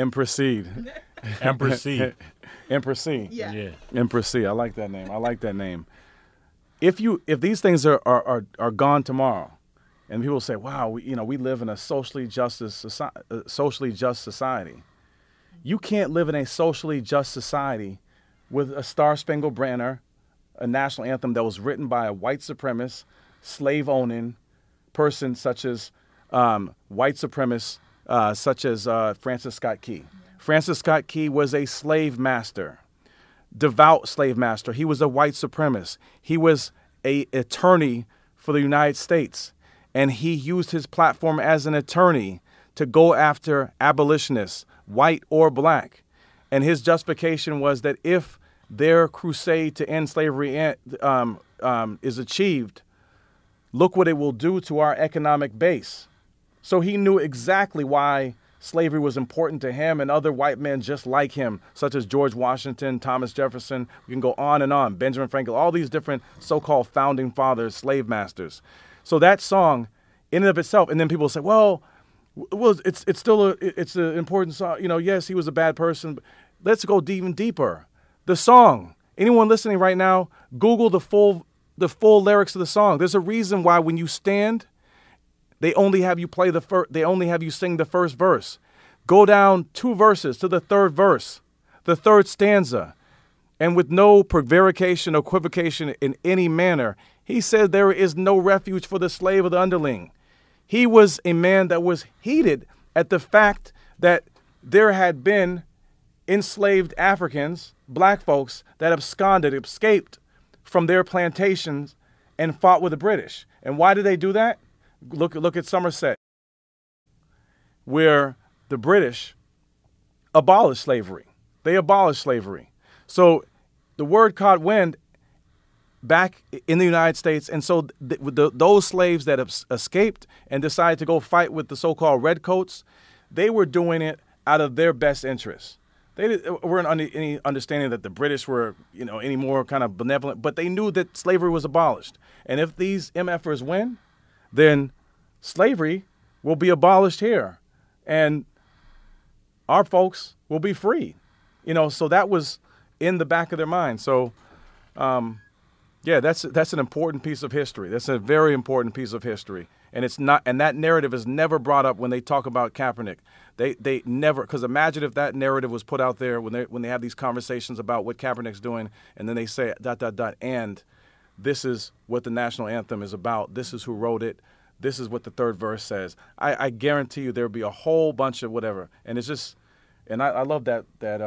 Empressy. Yeah. Empressy. I like that name. If these things are gone tomorrow, and people say, "Wow, we live in a socially just society." You can't live in a socially just society with a Star-Spangled Banner, a national anthem that was written by a white supremacist, slave-owning person such as white supremacists such as Francis Scott Key. Francis Scott Key was a slave master, devout slave master. He was a white supremacist. He was an attorney for the United States, and he used his platform as an attorney to go after abolitionists, white or black. And his justification was that if their crusade to end slavery is achieved, look what it will do to our economic base. So he knew exactly why slavery was important to him and other white men just like him, such as George Washington, Thomas Jefferson. We can go on and on. Benjamin Franklin, all these different so-called founding fathers, slave masters. So that song, in and of itself, and then people say, well, it's still it's an important song. You know, yes, he was a bad person. But let's go even deeper. The song. Anyone listening right now, Google the full lyrics of the song. There's a reason why when you stand, they only have you sing the first verse. Go down 2 verses to the third verse, the third stanza, and with no prevarication or equivocation in any manner, he said there is no refuge for the slave or the underling. He was a man that was heated at the fact that there had been enslaved Africans, black folks, that escaped from their plantations and fought with the British. And why did they do that? Look at Somerset, where the British abolished slavery. They abolished slavery. So the word caught wind back in the United States, and so those slaves that escaped and decided to go fight with the so-called redcoats, they were doing it out of their best interests. They weren't under any understanding that the British were, any more kind of benevolent, but they knew that slavery was abolished. And if these MFers win, then slavery will be abolished here, and our folks will be free. So that was in the back of their mind. So, that's an important piece of history. That's a very important piece of history, and it's not. And that narrative is never brought up when they talk about Kaepernick. They never, because imagine if that narrative was put out there when they have these conversations about what Kaepernick's doing, and then they say ... and this is what the national anthem is about. This is who wrote it. This is what the third verse says. I guarantee you there will be a whole bunch of whatever. And it's just, and I love that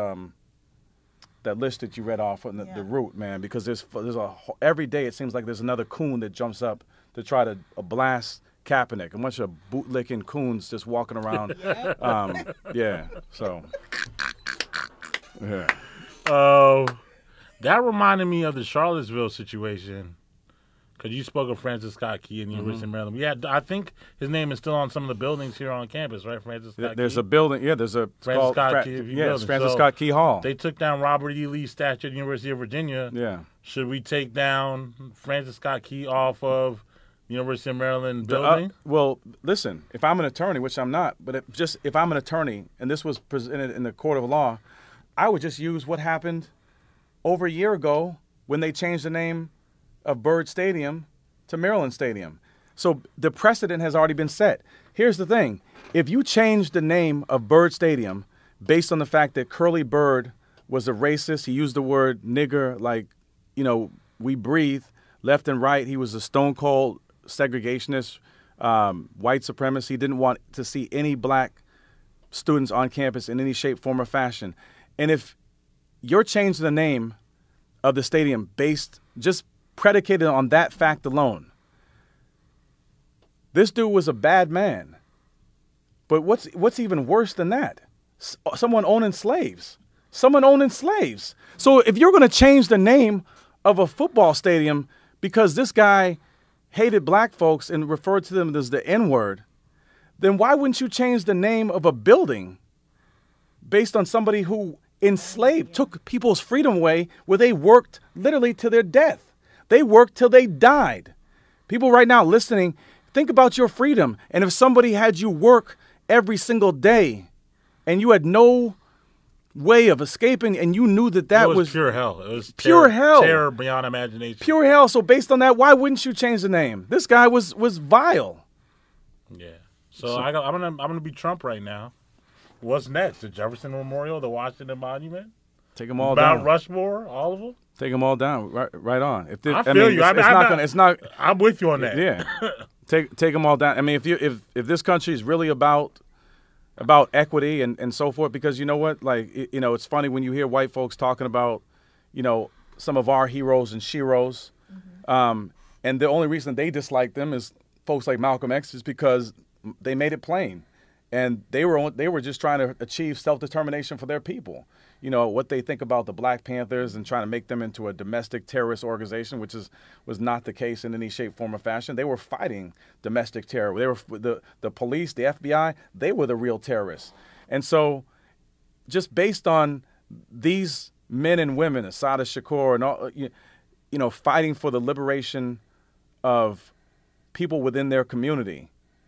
list that you read off on the root, man, because there's every day it seems like there's another coon that jumps up to try to blast Kaepernick. A bunch of bootlicking coons just walking around. So. Yeah. That reminded me of the Charlottesville situation. Because you spoke of Francis Scott Key in the University of Maryland. Yeah, I think his name is still on some of the buildings here on campus, right? Francis Scott There's Key. a building. Yeah, there's a Francis Scott Key. It's Francis Scott Key Hall. They took down Robert E. Lee's statue at the University of Virginia. Yeah. Should we take down Francis Scott Key off of the University of Maryland building? Well, listen, if I'm an attorney, which I'm not, but if I'm an attorney and this was presented in the court of law, I would just use what happened over a year ago when they changed the name of Byrd Stadium to Maryland Stadium. So the precedent has already been set. Here's the thing. If you change the name of Byrd Stadium based on the fact that Curly Byrd was a racist, he used the word nigger like, we breathe left and right. He was a stone cold segregationist, white supremacist. He didn't want to see any black students on campus in any shape, form, or fashion. And if you're changing the name of the stadium just predicated on that fact alone, this dude was a bad man. But what's even worse than that? Someone owning slaves. So if you're going to change the name of a football stadium because this guy hated black folks and referred to them as the N-word, then why wouldn't you change the name of a building based on somebody who enslaved, took people's freedom away, where they worked literally to their death? They worked till they died. People right now listening, think about your freedom. And if somebody had you work every single day and you had no way of escaping and you knew that was pure hell. It was pure hell. Terror beyond imagination. Pure hell. So based on that, why wouldn't you change the name? This guy was vile. Yeah. So I'm gonna be Trump right now. What's next? The Jefferson Memorial, the Washington Monument? Take them all Mount down. Rushmore, all of them. Take them all down. Right on. If this, I feel you. It's not. I'm with you on that. Yeah. Take them all down. I mean, if this country is really about equity and so forth, because you know what, like it's funny when you hear white folks talking about some of our heroes and sheroes, and the only reason they dislike them is folks like Malcolm X is because they made it plain, and they were just trying to achieve self-determination for their people. What they think about the Black Panthers and trying to make them into a domestic terrorist organization, which was not the case in any shape, form, or fashion. They were fighting domestic terror. They were the police, the FBI. They were the real terrorists. And so, just based on these men and women, Assata Shakur, and all, fighting for the liberation of people within their community,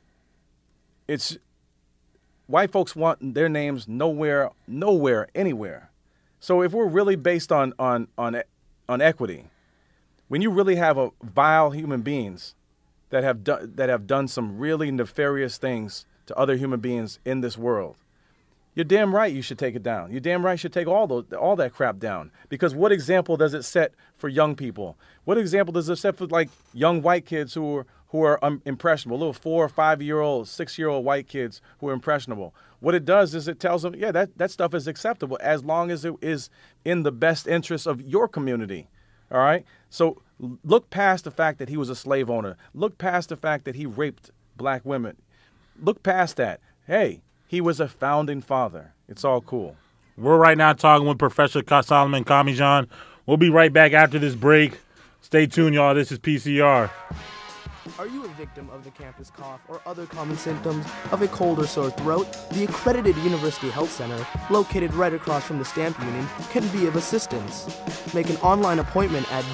it's. White folks want their names nowhere, anywhere. So if we're really based on equity, when you really have vile human beings that have done some really nefarious things to other human beings in this world, you're damn right you should take it down. You're damn right you should take all that crap down. Because what example does it set for young people? What example does it set for like young white kids who are impressionable, little 4 or 5 year old, 6-year-old white kids who are impressionable? What it does is it tells them, yeah, that stuff is acceptable as long as it is in the best interest of your community. All right? So look past the fact that he was a slave owner. Look past the fact that he raped black women. Look past that. Hey, he was a founding father. It's all cool. We're right now talking with Professor Solomon Kamijan. We'll be right back after this break. Stay tuned, y'all. This is PCR. Are you a victim of the campus cough or other common symptoms of a cold or sore throat? The accredited University Health Center, located right across from the Stamp Union, can be of assistance. Make an online appointment at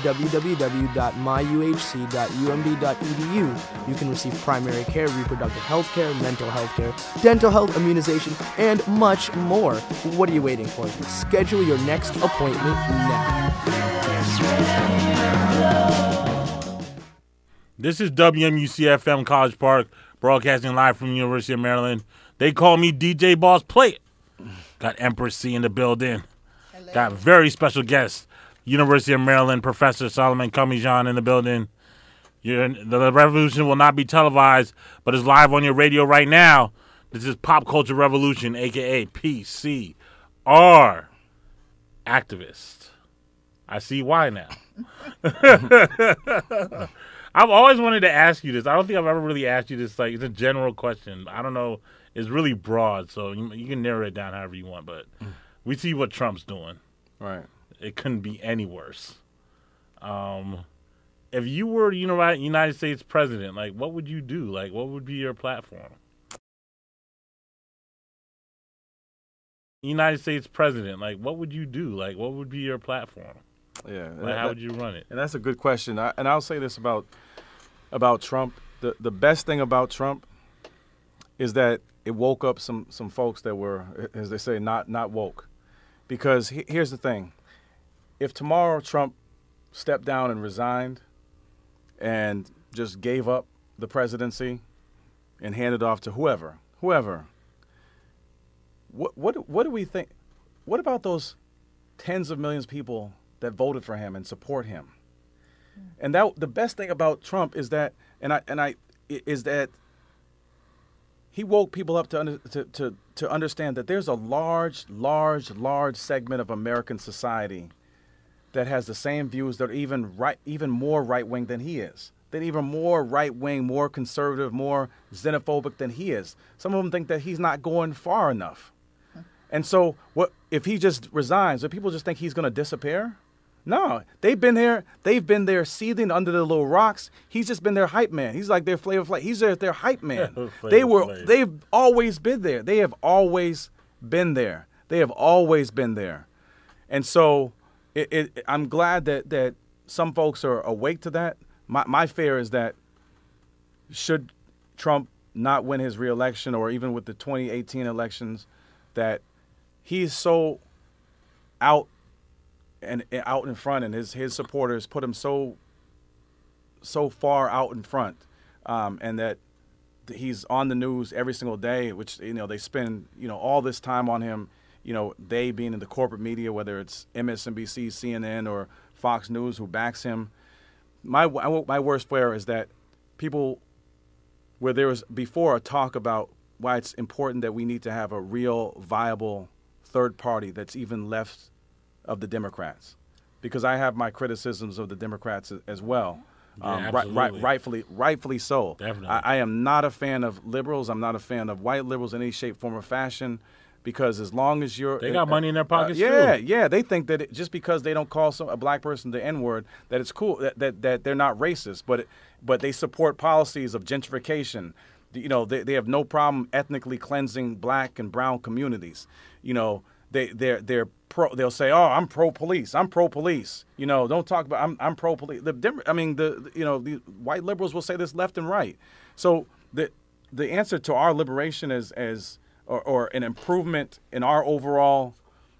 www.myuhc.umd.edu. You can receive primary care, reproductive health care, mental health care, dental health, immunization, and much more. What are you waiting for? Schedule your next appointment now. This is WMUC-FM College Park, broadcasting live from the University of Maryland. They call me DJ Boss. Play it. Got Empress C in the building. Hello. Got very special guest, University of Maryland Professor Solomon Kamijan in the building. The revolution will not be televised, but is live on your radio right now. This is Pop Culture Revolution, a.k.a. PCR. Activist. I see why now. I've always wanted to ask you this. I don't think I've ever really asked you this. Like, it's a general question. I don't know. It's really broad, so you can narrow it down however you want. But we see what Trump's doing. Right. It couldn't be any worse. If you were United States president, like, what would you do? Like, what would be your platform? United States president, like, what would you do? Like, what would be your platform? Yeah. Like, how would you run it? And that's a good question. And I'll say this about Trump. The best thing about Trump is that it woke up some folks that were, as they say, not woke. Because here's the thing. If tomorrow Trump stepped down and resigned and just gave up the presidency and handed off to whoever, what do we think? What about those tens of millions of people that voted for him and support him? And that the best thing about Trump is that, is that he woke people up to understand that there's a large segment of American society that has the same views, that are even more right wing than he is. That even more right wing, more conservative, more xenophobic than he is. Some of them think that he's not going far enough. And so, what if he just resigns? Do people just think he's going to disappear? No, they've been there seething under the little rocks. He's just been their hype man. He's like their Flavor Flav. He's their hype man. They've always been there. They have always been there. They have always been there. And so, I'm glad that some folks are awake to that. My fear is that should Trump not win his reelection, or even with the 2018 elections, that he's so out in front, and his supporters put him so far out in front, and that he's on the news every single day, which they spend all this time on him they being in the corporate media, whether it's MSNBC, CNN, or Fox News, who backs him. My worst fear is that people, where there was before a talk about why it's important that we need to have a real, viable third party that's even left of the Democrats, because I have my criticisms of the Democrats as well. Rightfully so. Definitely. I am not a fan of liberals. I'm not a fan of white liberals in any shape, form, or fashion, because as long as you're... They got money in their pockets, too. Yeah. They think that just because they don't call a black person the N-word, that it's cool, that they're not racist, but they support policies of gentrification. They have no problem ethnically cleansing black and brown communities. They'll say, "Oh, I'm pro-police. I'm pro-police." Don't talk about I'm pro-police. The white liberals will say this left and right. So the answer to our liberation or an improvement in our overall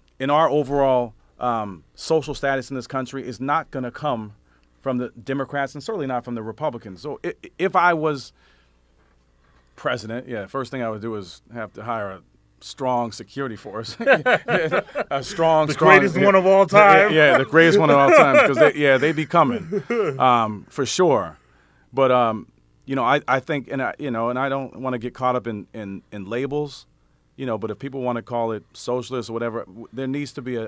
social status in this country is not going to come from the Democrats and certainly not from the Republicans. So if I was president, first thing I would do is have to hire a strong security force. A strong, greatest one of all time. Yeah, the greatest one of all time, because they be coming for sure. But I think, and I don't want to get caught up in labels, but if people want to call it socialist or whatever, there needs to be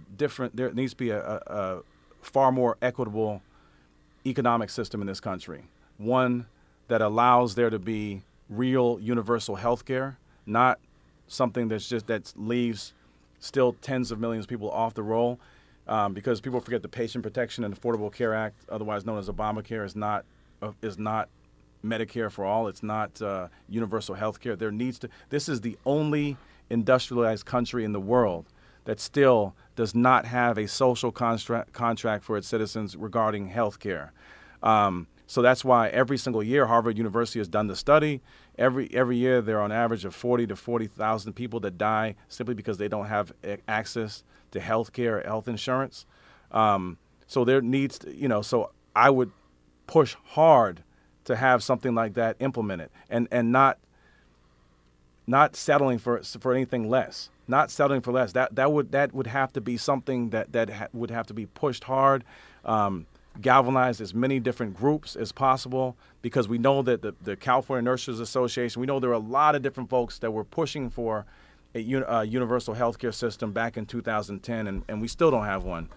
a far more equitable economic system in this country, one that allows there to be real universal health care, not something that leaves still tens of millions of people off the roll, because people forget the Patient Protection and Affordable Care Act, otherwise known as Obamacare, is not Medicare for all. It's not universal health care. This is the only industrialized country in the world that still does not have a social contract for its citizens regarding health care. So that's why every single year Harvard University has done the study. Every year there are on average of 40 to 40,000 people that die simply because they don't have access to health care, health insurance. So there needs to, so I would push hard to have something like that implemented and not settling for anything less. Not settling for less. That would have to be something that would have to be pushed hard. Galvanize as many different groups as possible, because we know that the California Nurses Association, we know there are a lot of different folks that were pushing for a universal health care system back in 2010, and we still don't have one.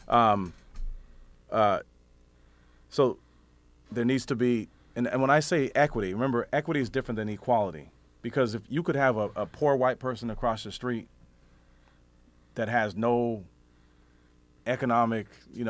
So there needs to be, and when I say equity, remember, equity is different than equality, because if you could have a poor white person across the street that has no economic,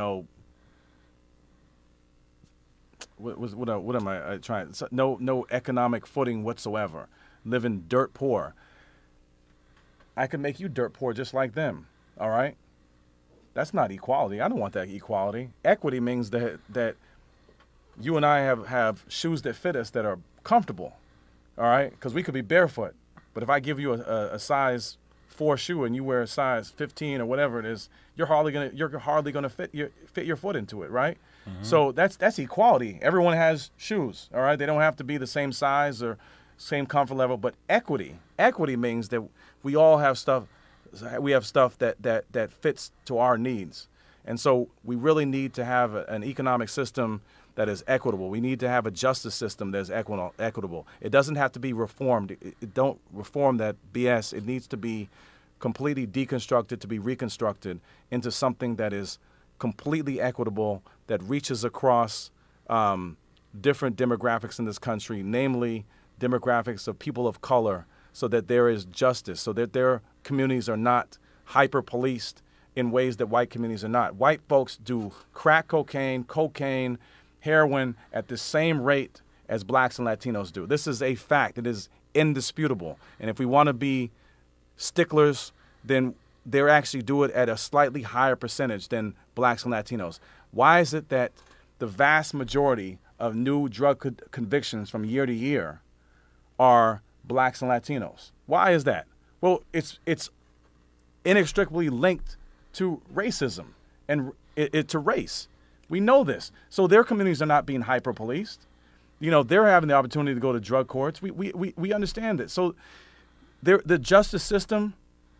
what am I trying? No economic footing whatsoever, living dirt poor. I could make you dirt poor just like them. All right, that's not equality. I don't want that equality. Equity means that you and I have shoes that fit us that are comfortable. All right, because we could be barefoot, but if I give you a size 4 shoe and you wear a size 15 or whatever it is, you're hardly gonna fit your foot into it, right? Mm-hmm. So that's equality. Everyone has shoes, all right? They don't have to be the same size or same comfort level. But equity means that we all have stuff. We have stuff that fits to our needs, and so we really need to have an economic system that is equitable. We need to have a justice system that is equitable. It doesn't have to be reformed. Don't reform that BS. It needs to be completely deconstructed to be reconstructed into something that is completely equitable, that reaches across different demographics in this country, namely demographics of people of color, so that there is justice, so that their communities are not hyper-policed in ways that white communities are not. White folks do crack cocaine, heroin at the same rate as blacks and Latinos do. This is a fact. It is indisputable. And if we want to be sticklers, then they actually do it at a slightly higher percentage than blacks and Latinos. Why is it that the vast majority of new drug convictions from year to year are blacks and Latinos? Why is that? Well, it's inextricably linked to racism and to race. We know this. So their communities are not being hyper-policed. They're having the opportunity to go to drug courts. We understand it. So the justice system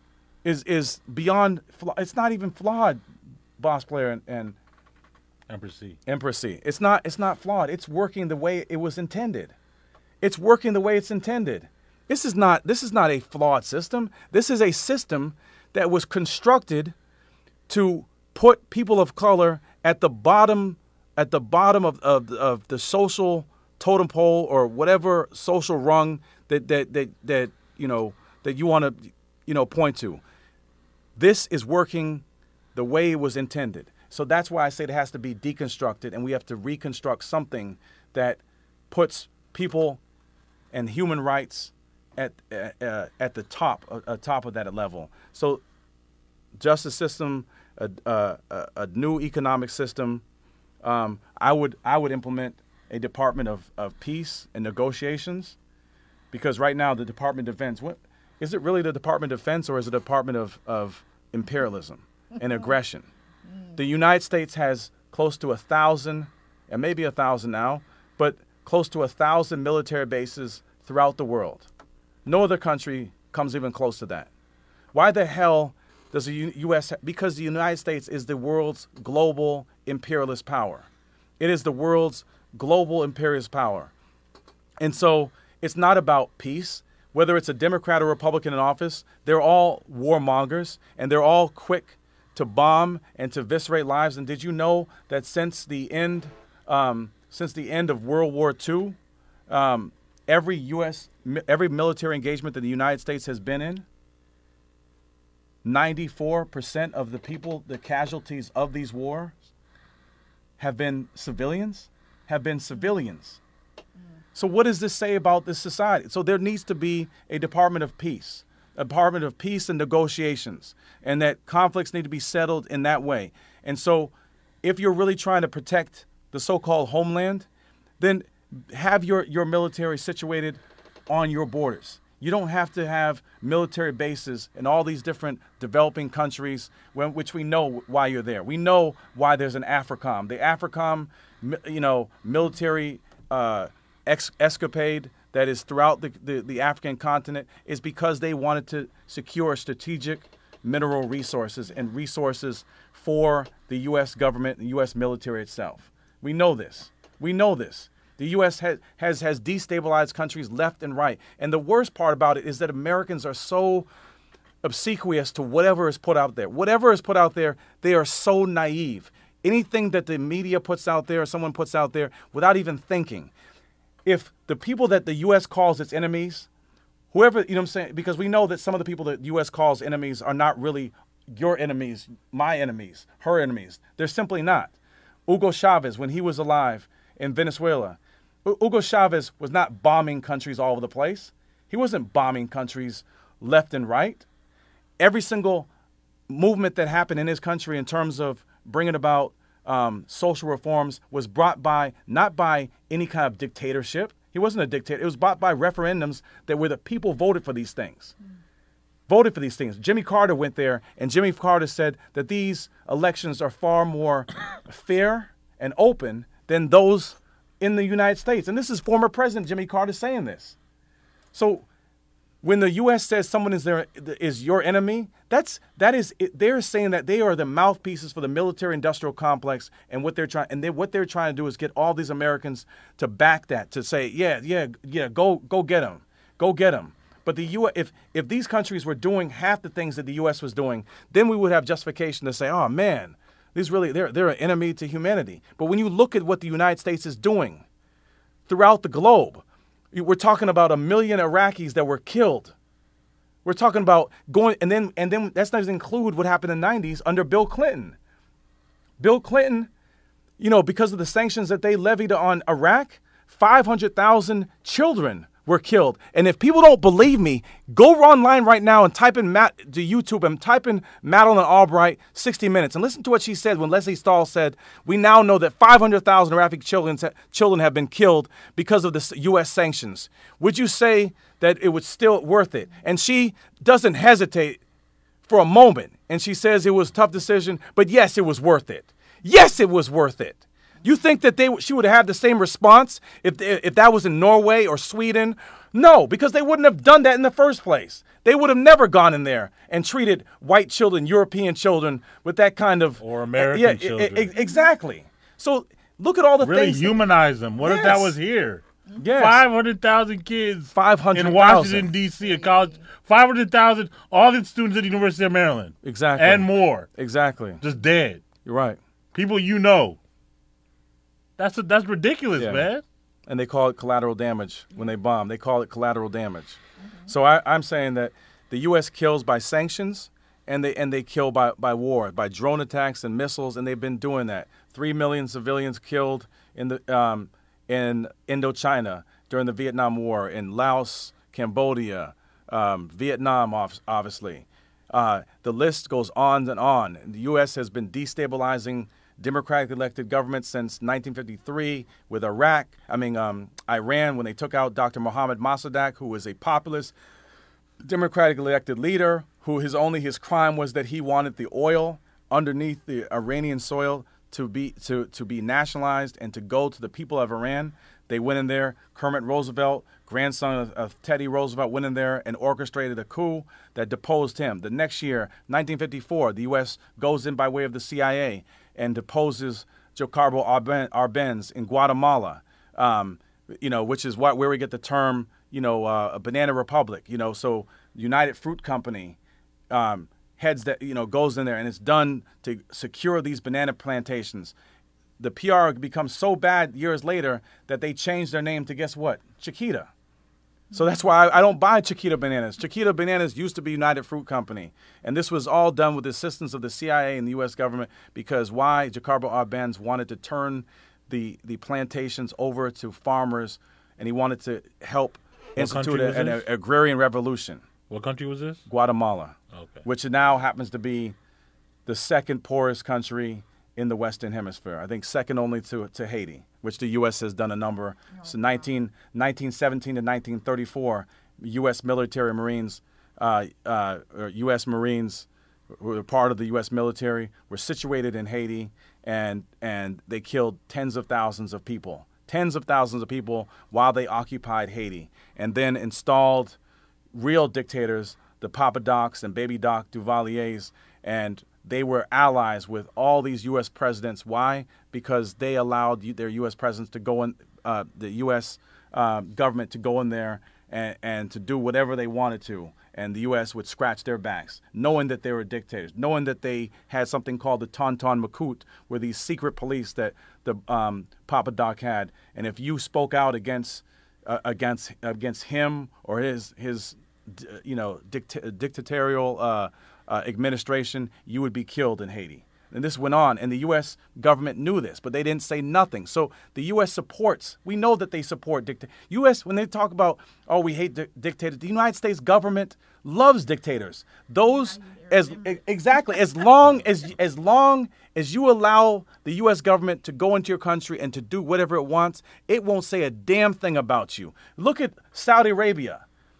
is beyond. It's not even flawed, Boss Player and Empress C. It's not flawed. It's working the way it was intended. It's working the way it's intended. This is not a flawed system. This is a system that was constructed to put people of color at the bottom of the social totem pole or whatever social rung that you want to point to. This is working the way it was intended. So that's why I say it has to be deconstructed, and we have to reconstruct something that puts people and human rights at the top of that level. So justice system, a new economic system. I would implement a Department of Peace and Negotiations, because right now the Department of Defense, is it really the Department of Defense, or is it the Department of imperialism and aggression? The United States has close to 1,000, and maybe 1,000 now, but close to 1,000 military bases throughout the world. No other country comes even close to that. Why the hell does the U.S. Because the United States is the world's global imperialist power. It is the world's global imperialist power. And so it's not about peace. Whether it's a Democrat or Republican in office, they're all warmongers, and they're all quick to bomb and to eviscerate lives. And did you know that since the end of World War II, every military engagement that the United States has been in, 94% of the people, the casualties of these wars, have been civilians. So what does this say about this society? So there needs to be a Department of Peace. A Department of Peace and Negotiations, and that conflicts need to be settled in that way. And so if you're really trying to protect the so-called homeland, then have your military situated on your borders. You don't have to have military bases in all these different developing countries, which we know why you're there. We know why there's an AFRICOM. The AFRICOM, military escapade that is throughout the African continent is because they wanted to secure strategic mineral resources and resources for the U.S. government and U.S. military itself. We know this. The U.S. has destabilized countries left and right. And the worst part about it is that Americans are so obsequious to whatever is put out there. Whatever is put out there, they are so naive. Anything that the media puts out there or someone puts out there without even thinking. If the people that the U.S. calls its enemies, whoever, you know what I'm saying, because we know that some of the people that the U.S. calls enemies are not really your enemies, my enemies, her enemies. They're simply not. Hugo Chavez, when he was alive in Venezuela, Hugo Chavez was not bombing countries all over the place. He wasn't bombing countries left and right. Every single movement that happened in his country in terms of bringing about social reforms was brought by, not by any kind of dictatorship. He wasn't a dictator. It was brought by referendums that where the people voted for these things. Jimmy Carter went there, and Jimmy Carter said that these elections are far more fair and open than those in the United States. And this is former President Jimmy Carter saying this. So when the U.S. says someone is your enemy, they're saying that they are the mouthpieces for the military-industrial complex, and what they're trying to do is get all these Americans to back that, to say, yeah, go get them. But the U.S., if these countries were doing half the things that the U.S. was doing, then we would have justification to say, oh man, they're an enemy to humanity. But when you look at what the United States is doing throughout the globe, we're talking about 1 million Iraqis that were killed. We're talking about going, and then that's not even include what happened in the 90s under Bill Clinton. Bill Clinton, because of the sanctions that they levied on Iraq, 500,000 children were killed. And if people don't believe me, go online right now and type in to YouTube and type in Madeleine Albright 60 Minutes and listen to what she said when Leslie Stahl said, we now know that 500,000 Iraqi children have been killed because of the U.S. sanctions. Would you say that it was still worth it? And she doesn't hesitate for a moment. And she says it was a tough decision, but yes, it was worth it. Yes, it was worth it. You think that she would have had the same response if that was in Norway or Sweden No, because they wouldn't have done that in the first place. They would have never gone in there and treated white children, European children, with that kind of... Or American children. Exactly. So look at all the really things... Really humanize them. What if that was here? Yes. 500,000 kids 500,000 in Washington, D.C., a college. 500,000, all the students at the University of Maryland. Exactly. And more. Exactly. Just dead. You're right. People you know. That's ridiculous, man. And they call it collateral damage when they bomb. They call it collateral damage. So I'm saying that the U.S. kills by sanctions and they kill by war, by drone attacks and missiles, and they've been doing that. 3 million civilians killed in Indochina during the Vietnam War, in Laos, Cambodia, Vietnam, obviously. The list goes on and on. The U.S. has been destabilizing democratically elected governments since 1953 with Iran, when they took out Dr. Mohammad Mossadegh, who was a populist, democratically elected leader, who his crime was that he wanted the oil underneath the Iranian soil to be nationalized and to go to the people of Iran. They went in there. Kermit Roosevelt, grandson of Teddy Roosevelt, went in there and orchestrated a coup that deposed him. The next year, 1954, the U.S. goes in by way of the CIA and deposes Jacobo Arbenz in Guatemala, which is where we get the term, a banana republic. So United Fruit Company heads that, goes in there, and it's done to secure these banana plantations. The PR becomes so bad years later that they changed their name to, guess what? Chiquita. So that's why I don't buy Chiquita bananas. Chiquita bananas used to be United Fruit Company. And this was all done with the assistance of the CIA and the U.S. government because why? Jacobo Arbenz wanted to turn the plantations over to farmers, and he wanted to help institute an agrarian revolution. What country was this? Guatemala. Okay. Which now happens to be the second poorest country in the Western Hemisphere. I think second only to Haiti, which the U.S. has done a number. So 1917 to 1934, U.S. military Marines, U.S. Marines who were part of the U.S. military, were situated in Haiti, and they killed tens of thousands of people while they occupied Haiti, and then installed real dictators, the Papa Docs and Baby Doc Duvaliers, and they were allies with all these U.S. presidents. Why? Because they allowed their U.S. presidents to go in, the U.S. Government to go in there and to do whatever they wanted to. And the U.S. would scratch their backs, knowing that they were dictators, knowing that they had something called the Tonton Macoute, were these secret police that the Papa Doc had. And if you spoke out against him or his dictatorial administration, you would be killed in Haiti. And this went on, and the U.S. government knew this, but they didn't say nothing. So the U.S. supports, we know that they support dictators. U.S., when they talk about, we hate dictators, the United States government loves dictators. Those, as long as you allow the U.S. government to go into your country and to do whatever it wants, it won't say a damn thing about you. Look at Saudi Arabia.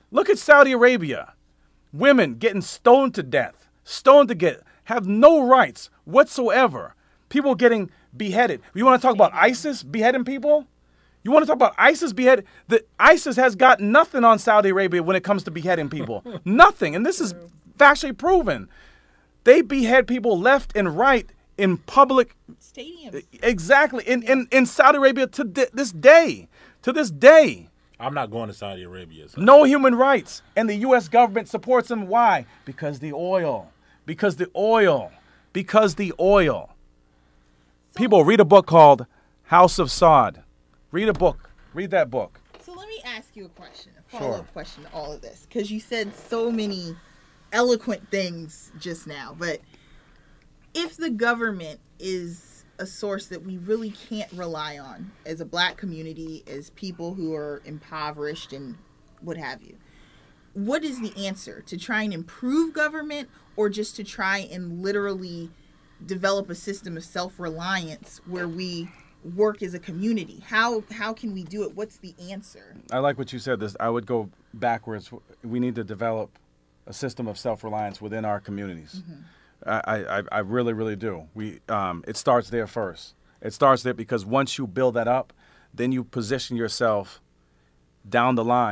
Women getting stoned to death, have no rights whatsoever. People getting beheaded. You want to talk about ISIS beheading people? You want to talk about ISIS beheading? ISIS has got nothing on Saudi Arabia when it comes to beheading people. Nothing. And this is factually proven. They behead people left and right in public stadiums. Exactly. In Saudi Arabia to this day. I'm not going to Saudi Arabia. So. No human rights. And the U.S. government supports them. Why? Because the oil. People, read a book called House of Saud. Read that book. So let me ask you a question, a follow-up question to all of this. Because you said so many eloquent things just now. But if the government is a source that we really can't rely on as a black community, as people who are impoverished and what have you, what is the answer? To try and improve government, or just to try and literally develop a system of self-reliance where we work as a community? How can we do it? What's the answer? I like what you said. I would go backwards. We need to develop a system of self-reliance within our communities. Mm-hmm. I really, really do. It starts there first. It starts there because once you build that up, then you position yourself down the line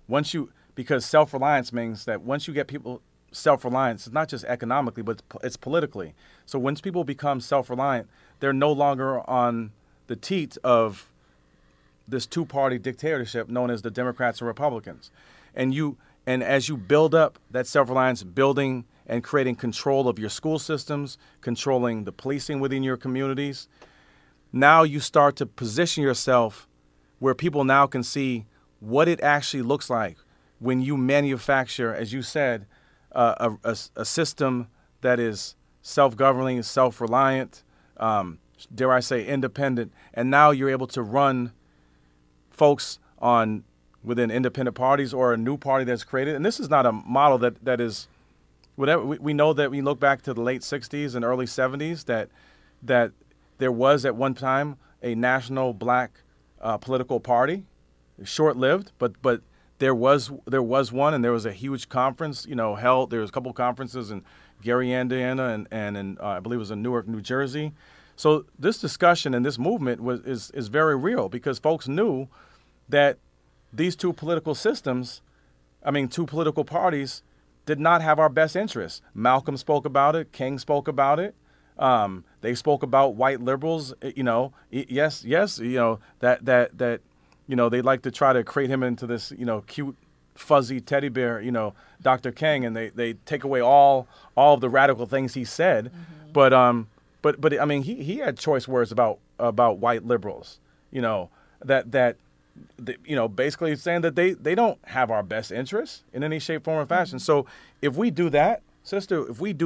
because self-reliance means that once you get people self-reliance, it's not just economically, but it's politically. So once people become self-reliant, they're no longer on the teat of this two-party dictatorship known as the Democrats and Republicans. And as you build up that self-reliance, building and creating control of your school systems, controlling the policing within your communities, now you start to position yourself where people now can see what it actually looks like when you manufacture, as you said, a system that is self-governing, self-reliant, dare I say independent, and now you're able to run folks within independent parties or a new party that's created. And this is not a model that is whatever. We know that we look back to the late 60s and early 70s that there was at one time a national black political party, short-lived, but there was one, and there was a huge conference, held. There was a couple of conferences in Gary, Indiana, and in I believe it was in Newark, New Jersey. So this discussion and this movement is very real because folks knew that these two political parties did not have our best interests. Malcolm spoke about it. King spoke about it. They spoke about white liberals. Yes. That they like to try to create him into this cute, fuzzy teddy bear. Dr. King, and they take away all of the radical things he said. Mm-hmm. But I mean he had choice words about white liberals. Basically saying that they don't have our best interests in any shape, form, or fashion. Mm-hmm. So if we do that, sister,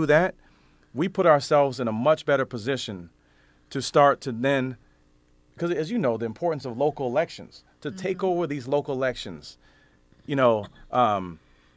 we put ourselves in a much better position to start to then, because as you know, the importance of local elections, to mm-hmm. take over these local elections, councilmen,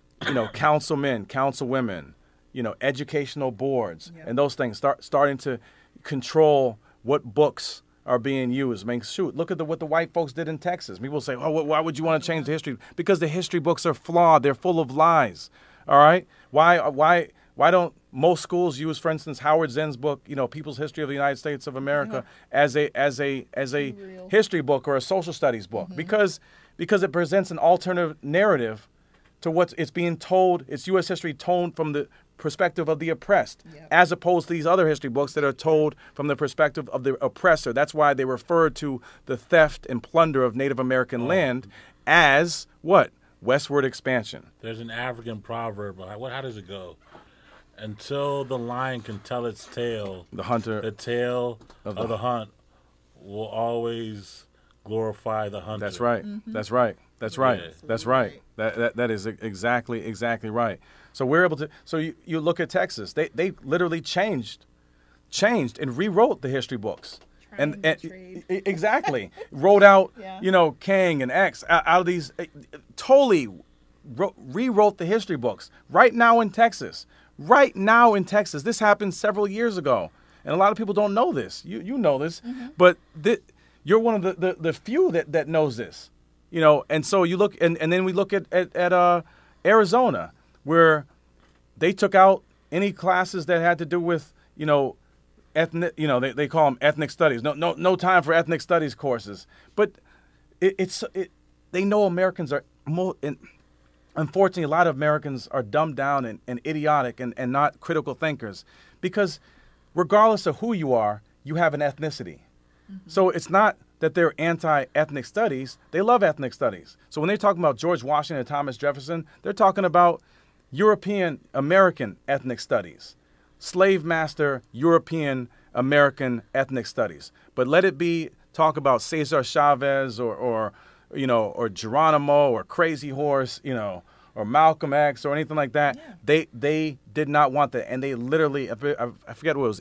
councilwomen, educational boards, yep. and those things starting to control what books are being used. I mean, shoot, look at what the white folks did in Texas. People say, oh, why would you want to change the history? Because the history books are flawed. They're full of lies. All right? Why don't most schools use, for instance, Howard Zinn's book, People's History of the United States of America, as a history book or a social studies book? Mm-hmm. Because it presents an alternative narrative to what it's being told. It's U.S. history told from the perspective of the oppressed, yep. as opposed to these other history books that are told from the perspective of the oppressor. That's why they refer to the theft and plunder of Native American land as what? Westward expansion. There's an African proverb. How does it go? Until the lion can tell its tale, the tale of the hunt will always glorify the hunter. That's right. Mm-hmm. That's right. That's right. Yeah. That's right. That is exactly right. So we're able to. So you look at Texas. They literally changed and rewrote the history books. And exactly wrote out King and X out of these, totally rewrote the history books right now in Texas. This happened several years ago, and a lot of people don't know this. You know this, mm-hmm. but you're one of the few that knows this. And so you look, and then we look at Arizona, where they took out any classes that had to do with ethnic, they call them ethnic studies. No time for ethnic studies courses. But they know Americans are more. Unfortunately, a lot of Americans are dumbed down and idiotic and not critical thinkers, because regardless of who you are, you have an ethnicity. Mm-hmm. So it's not that they're anti-ethnic studies. They love ethnic studies. So when they're talking about George Washington and Thomas Jefferson, they're talking about European American ethnic studies, slave master European American ethnic studies. But let it be talk about Cesar Chavez or Geronimo or Crazy Horse, or Malcolm X or anything like that. Yeah. They did not want that, and they literally, I forget what it was,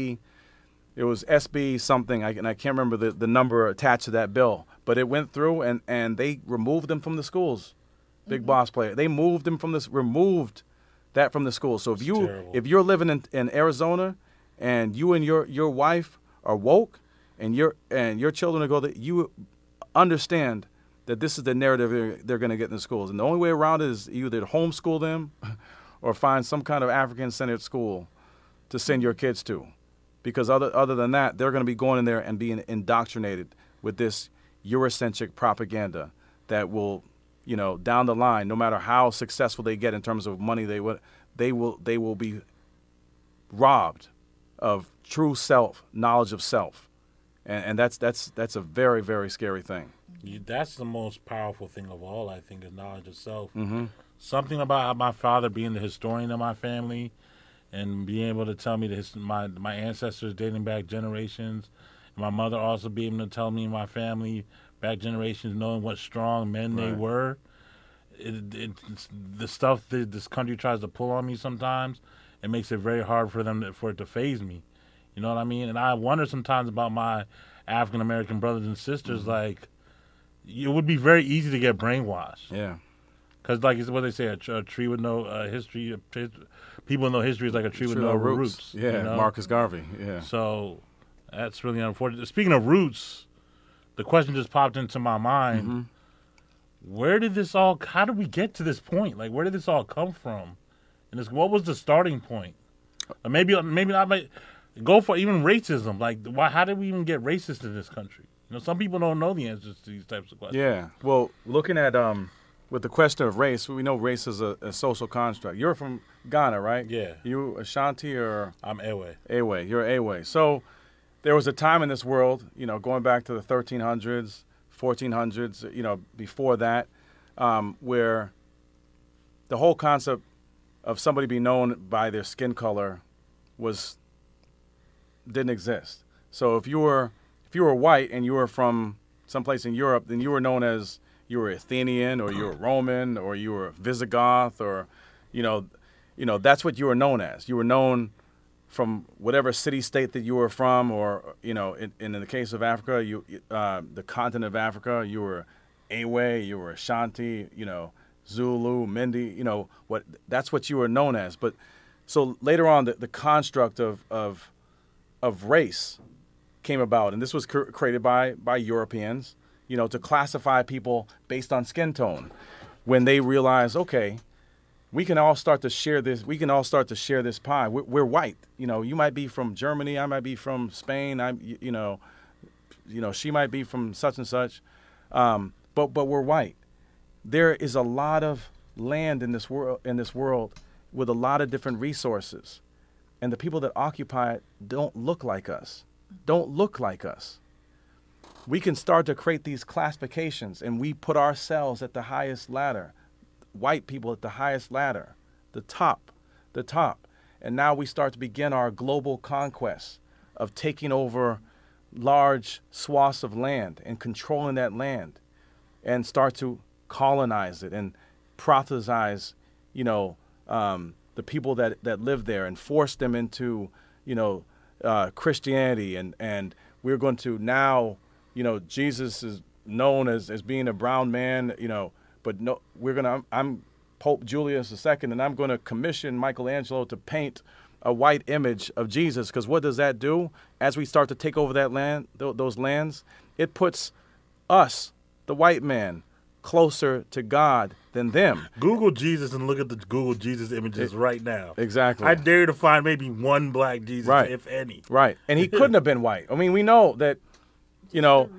SB something, and I can't remember the number attached to that bill, but it went through and they removed them from the schools. Big mm-hmm. boss player. They removed that from the schools. So if you're living in Arizona and you and your wife are woke and your children are you understand that this is the narrative they're going to get in the schools. And the only way around it is either homeschool them or find some kind of African-centered school to send your kids to. Because other than that, they're going to be going in there and being indoctrinated with this Eurocentric propaganda that will, down the line, no matter how successful they get in terms of money, they will be robbed of true knowledge of self, and that's a very, very scary thing. That's the most powerful thing of all, I think, is knowledge of self. Mm-hmm. Something about my father being the historian of my family and being able to tell me my ancestors dating back generations, and my mother also being able to tell me my family back generations, knowing what strong men they were. It's the stuff that this country tries to pull on me sometimes, it makes it very hard for it to faze me. You know what I mean? And I wonder sometimes about my African American brothers and sisters, like, it would be very easy to get brainwashed. Yeah. Because, like, it's what they say, a tree with no history, people with no history is like a tree with no roots. Yeah, you know? Marcus Garvey, yeah. So that's really unfortunate. Speaking of roots, the question just popped into my mind. Mm-hmm. How did we get to this point? Like, where did this all come from? And what was the starting point? Or maybe I might go for even racism. Like, how did we even get racist in this country? Some people don't know the answers to these types of questions. Yeah. Well, looking at with the question of race, we know race is a social construct. You're from Ghana, right? Yeah. You Ashanti or? I'm Ewe. Ewe. You're Ewe. So there was a time in this world, going back to the 1300s, 1400s, before that, where the whole concept of somebody being known by their skin color didn't exist. So if you were white and you were from someplace in Europe, then you were known as you were Athenian or you were Roman or you were Visigoth or, that's what you were known as. You were known from whatever city-state that you were from, or, in the case of Africa, the continent of Africa, you were Ewe, you were Ashanti, Zulu, Mindi, that's what you were known as. But so later on, the construct of race came about, and this was created by Europeans, to classify people based on skin tone. When they realized, okay, we can all start to share this. We can all start to share this pie. We're white. You might be from Germany. I might be from Spain. She might be from such and such. But we're white. There is a lot of land in this world with a lot of different resources, and the people that occupy it don't look like us. We can start to create these classifications, and we put ourselves at the highest ladder. White people at the highest ladder, the top. And now we start to begin our global conquest of taking over large swaths of land and controlling that land, and start to colonize it and proselytize, the people that live there and force them into, Christianity. And we're going to now, Jesus is known as being a brown man, but no, I'm Pope Julius II, and I'm going to commission Michelangelo to paint a white image of Jesus, because what does that do? As we start to take over that land, those lands, it puts us, the white man, closer to God than them. Google Jesus and look at the Google Jesus images right now. Exactly. I dare to find maybe one black Jesus, if any. Right, and he couldn't have been white. I mean, we know that. We know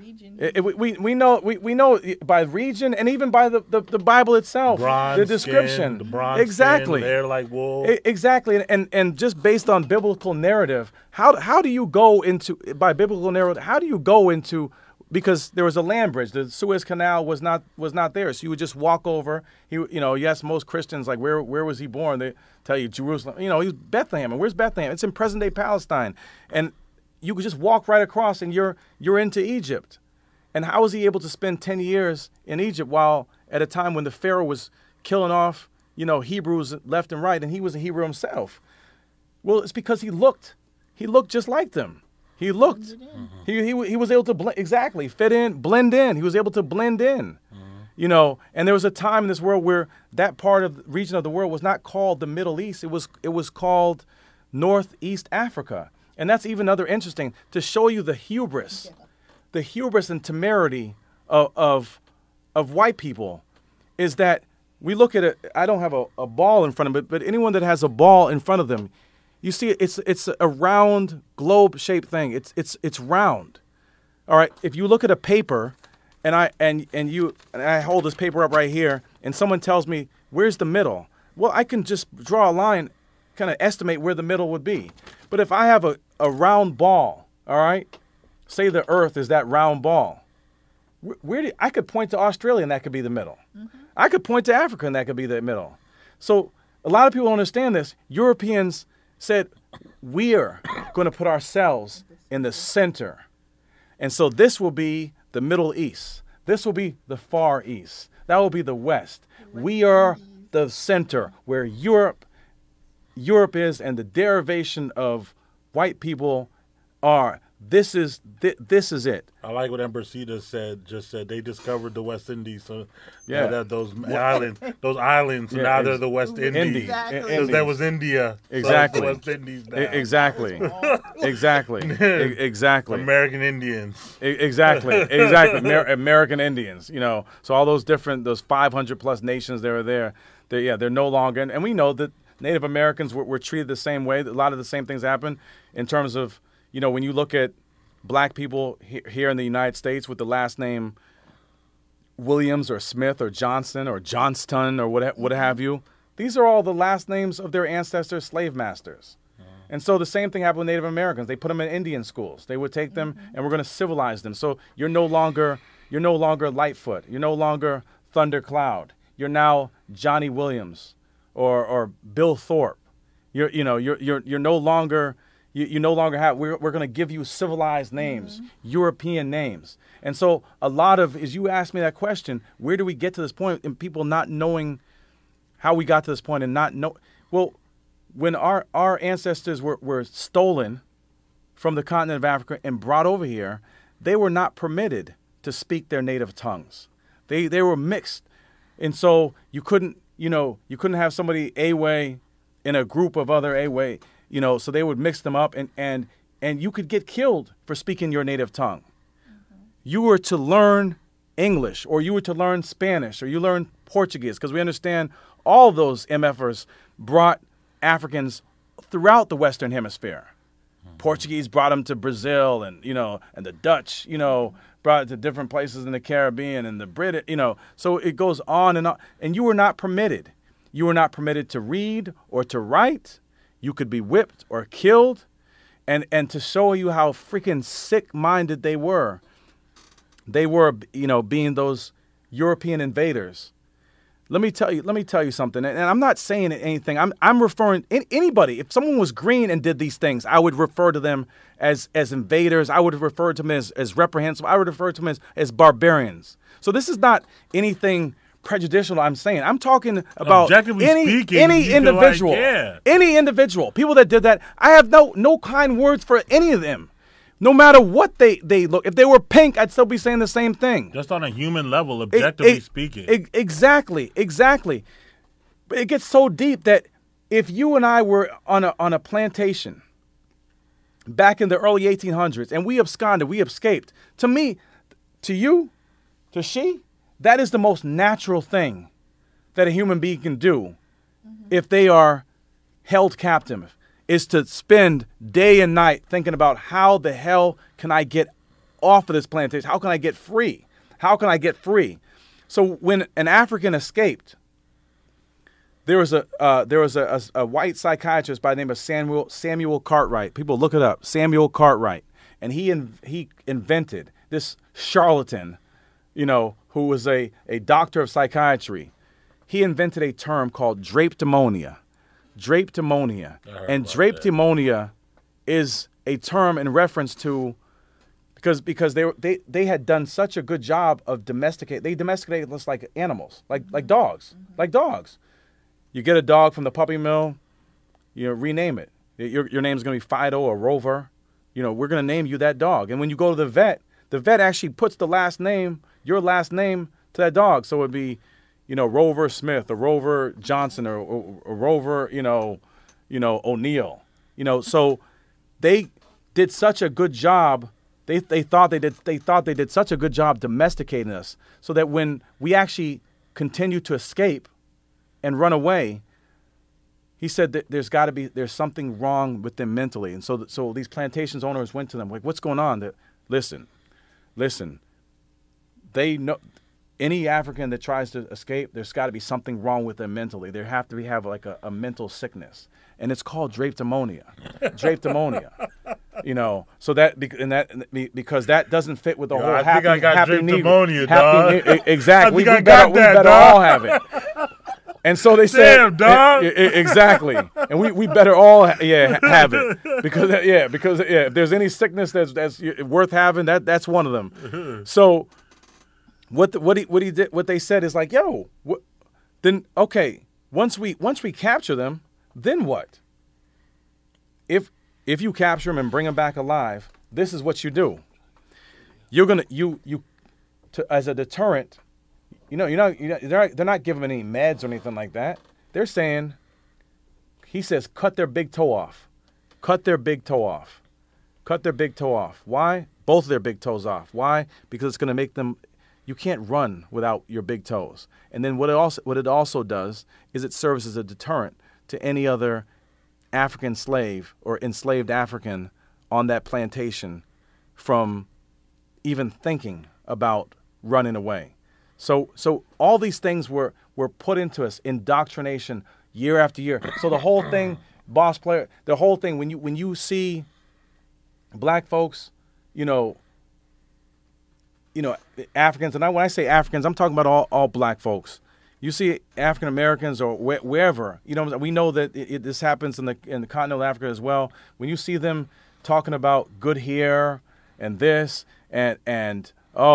by region and even by the Bible itself, the description, skin, the bronze exactly, skin, hair like wool, exactly, and just based on biblical narrative, how do you go into by biblical narrative? How do you go into, because there was a land bridge, the Suez Canal was not there, so you would just walk over. Yes, most Christians, like, where was he born? They tell you Jerusalem. He was Bethlehem, and where's Bethlehem? It's in present day Palestine, and you could just walk right across and you're into Egypt. And how was he able to spend 10 years in Egypt while at a time when the Pharaoh was killing off, Hebrews left and right, and he was a Hebrew himself? Well, it's because he looked just like them. He looked. He was able to fit in, blend in. He was able to blend in. And there was a time in this world where that part of the region of the world was not called the Middle East. It was called Northeast Africa. And that's even another interesting, to show you the hubris and temerity of white people, is that we look at it. I don't have a ball in front of it, but anyone that has a ball in front of them, you see it's a round globe-shaped thing. It's round. All right. If you look at a paper and I hold this paper up right here, and someone tells me, where's the middle? Well, I can just draw a line, kind of estimate where the middle would be. But if I have a round ball, all right, say the Earth is that round ball, I could point to Australia and that could be the middle. I could point to Africa and that could be the middle. So a lot of people don't understand this. Europeans said, we are going to put ourselves in the center. And so this will be the Middle East. This will be the Far East. That will be the West. We are the center where Europe is, and the derivation of white people are. This is it. I like what Emperor Sita said. They discovered the West Indies, so those islands. Yeah, now they're the West Indies. Exactly. That was India. Exactly. So it's the West Indies now. Exactly. American Indians. Exactly. American Indians. You know, so all those 500 plus nations that were there. They're no longer. And we know that Native Americans were treated the same way. A lot of the same things happen in terms of, you know, when you look at black people here in the United States with the last name Williams or Smith or Johnson or Johnston or what have you, these are all the last names of their ancestors' slave masters. And so the same thing happened with Native Americans. They put them in Indian schools. They would take them and we're going to civilize them. So you're no longer Lightfoot. You're no longer Thundercloud. You're now Johnny Williams or Bill Thorpe. You're no longer. You no longer have, we're going to give you civilized names, European names. And so as you asked me that question, where do we get to this point, and people not knowing how we got to this point and not know, well, when our ancestors were stolen from the continent of Africa and brought over here, they were not permitted to speak their native tongues. They were mixed. And so you couldn't have somebody Awe in a group of other Awe. You know, so they would mix them up, and you could get killed for speaking your native tongue. You were to learn English, or you were to learn Spanish, or you learn Portuguese, because we understand all those MFers brought Africans throughout the Western Hemisphere. Portuguese brought them to Brazil, and the Dutch, brought it to different places in the Caribbean, and the British, so it goes on, and you were not permitted. You were not permitted to read or to write. You could be whipped or killed, and to show you how freaking sick-minded they were, being those European invaders. Let me tell you something, and I'm not saying anything. I'm referring anybody. If someone was green and did these things, I would refer to them as invaders. I would refer to them as reprehensible. I would refer to them as barbarians. So this is not anything prejudicial. I'm saying I'm talking about any individual, any individual. People that did that, I have no kind words for any of them. No matter what they look, if they were pink, I'd still be saying the same thing. Just on a human level, objectively speaking. Exactly. But it gets so deep that if you and I were on a plantation back in the early 1800s and we absconded, we escaped, to me, to you, to she, that is the most natural thing that a human being can do if they are held captive, is to spend day and night thinking about how the hell can I get off of this plantation? How can I get free? How can I get free? So when an African escaped, there was a white psychiatrist by the name of Samuel Cartwright. People look it up, Samuel Cartwright, and he invented this charlatan, who was a doctor of psychiatry. He invented a term called drapedemonia. And drapedemonia is a term in reference to, because they had done such a good job of they domesticated us like animals, like dogs. You get a dog from the puppy mill, rename it. Your name's going to be Fido or Rover. We're going to name you that dog. And when you go to the vet actually puts the last name, your last name, to that dog. So it'd be, Rover Smith or Rover Johnson or Rover, O'Neill. So they did such a good job. They thought they did such a good job domesticating us, so that when we actually continued to escape and run away, he said that there's something wrong with them mentally. And so these plantations owners went to them like, what's going on? Listen, they know any African that tries to escape, there's got to be something wrong with them mentally. They have to have like a mental sickness, and it's called drapetomania. Drapetomania. You know, so because that doesn't fit with the whole I happy, think I got happy drapetomania, dog. Exactly. I think I got that, better dog. all have it. And so they said, damn, dog. Exactly. And we better all have it because if there's any sickness that's worth having, that's one of them. So what they said is like, yo, then okay, once we capture them, then what? If you capture them and bring them back alive, this is what you do. You're gonna as a deterrent. They're not giving them any meds or anything like that. They're saying, he says, cut their big toe off. Cut their big toe off. Cut their big toe off. Why? Both of their big toes off. Why? Because it's going to make them, you can't run without your big toes. And then what it also does is it serves as a deterrent to any other African slave or enslaved African on that plantation from even thinking about running away. So all these things were put into us, indoctrination year after year. So the whole thing, boss player, the whole thing, when you see black folks, Africans, and when I say Africans, I'm talking about all black folks. You see African Americans or wherever, we know that this happens in the continental Africa as well. When you see them talking about good hair and this and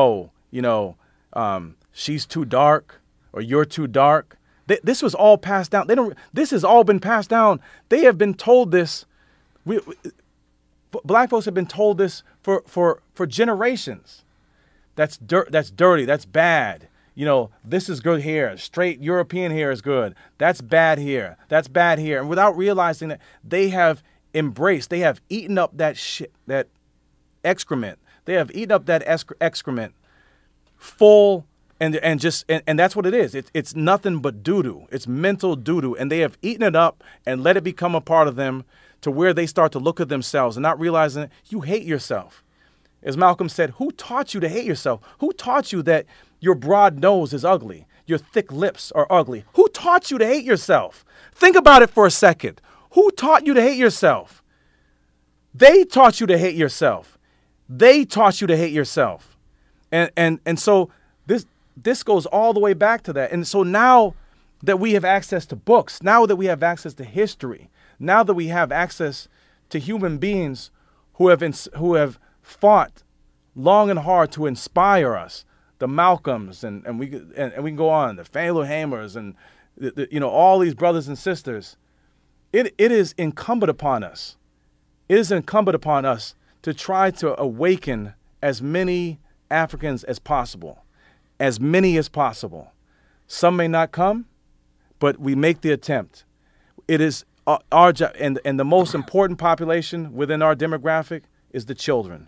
she's too dark or you're too dark. This was all passed down. This has all been passed down. They have been told this. Black folks have been told this for generations. That's dirty. That's bad. This is good hair. Straight European hair is good. That's bad hair. That's bad hair. And without realizing that, they have embraced. They have eaten up that shit, that excrement. They have eaten up that excrement full. And that's what it is. It's nothing but doo-doo. It's mental doo-doo. And they have eaten it up and let it become a part of them to where they start to look at themselves and not realizing you hate yourself. As Malcolm said, who taught you to hate yourself? Who taught you that your broad nose is ugly? Your thick lips are ugly? Who taught you to hate yourself? Think about it for a second. Who taught you to hate yourself? They taught you to hate yourself. They taught you to hate yourself. And so this goes all the way back to that. And so now that we have access to books, now that we have access to history, now that we have access to human beings who have fought long and hard to inspire us, the Malcolms and we can go on, the Fannie Hamers and all these brothers and sisters, it is incumbent upon us. It is incumbent upon us to try to awaken as many Africans as possible. As many as possible. Some may not come, but we make the attempt. It is our job, and the most important population within our demographic is the children.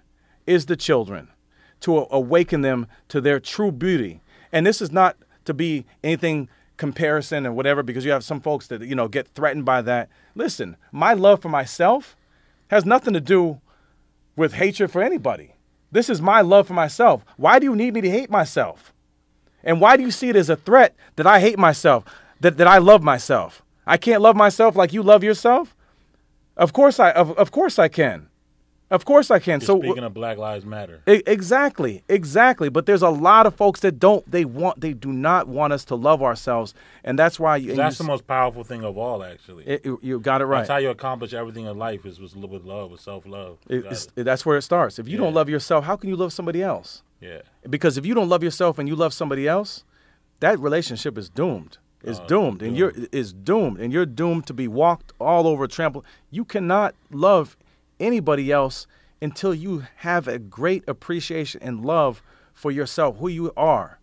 To awaken them to their true beauty. And this is not to be anything comparison and whatever, because you have some folks that get threatened by that. Listen, my love for myself has nothing to do with hatred for anybody. This is my love for myself. Why do you need me to hate myself? And why do you see it as a threat that I hate myself, that I love myself? I can't love myself like you love yourself? Of course I can. Of course I can. You're speaking of Black Lives Matter. Exactly. But there's a lot of folks that they do not want us to love ourselves, and that's why that's the most powerful thing of all. Actually, you got it right. That's how you accomplish everything in life is with love, with self-love. That's where it starts. If you don't love yourself, how can you love somebody else? Yeah. Because if you don't love yourself and you love somebody else, that relationship is doomed. It's doomed, and you're doomed to be walked all over, trampled. You cannot love anybody else until you have a great appreciation and love for yourself, who you are.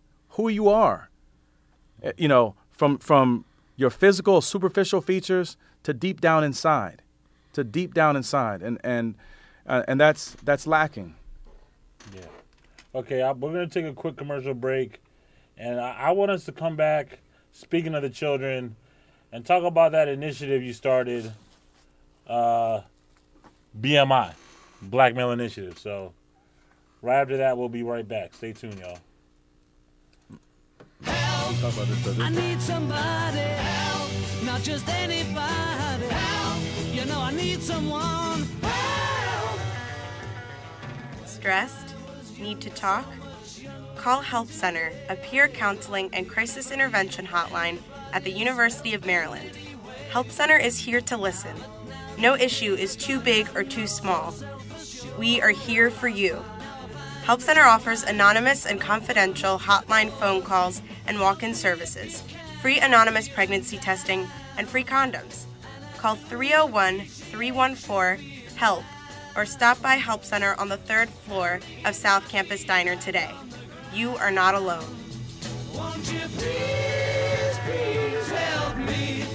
From your physical, superficial features to deep down inside, and that's lacking. Yeah. Okay, we're gonna take a quick commercial break, and I want us to come back. Speaking of the children, and talk about that initiative you started, BMI, Black Male Initiative. So right after that, we'll be right back. Stay tuned, y'all. Talk about this, I need somebody help, not just anybody help. You know I need someone help. Stressed? Need to talk? Call Help Center, a peer counseling and crisis intervention hotline at the University of Maryland. Help Center is here to listen. No issue is too big or too small. We are here for you. Help Center offers anonymous and confidential hotline phone calls and walk-in services, free anonymous pregnancy testing, and free condoms. Call 301-314-HELP or stop by Help Center on the 3rd floor of South Campus Diner today. You are not alone. Won't you please, please help me?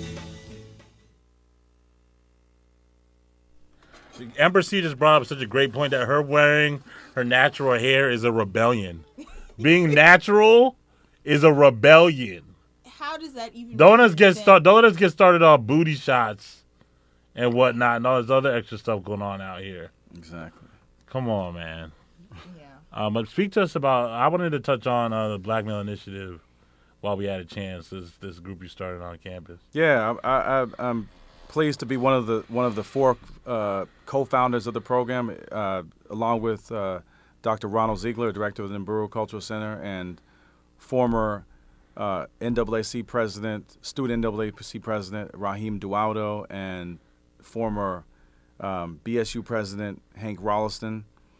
Ember C just brought up such a great point that her wearing her natural hair is a rebellion. Being natural is a rebellion. How does that even? Don't let us get started on booty shots and whatnot and all this other extra stuff going on out here. Exactly. Come on, man. Yeah. But speak to us about. I wanted to touch on the Black Male Initiative while we had a chance. This group you started on campus. Yeah, I'm pleased to be one of the 4 co-founders of the program, along with Dr. Ronald Ziegler, director of the Nimburu Cultural Center, and former NAAC president, student NAAC president Raheem Duaudo, and former BSU president Hank Rolliston.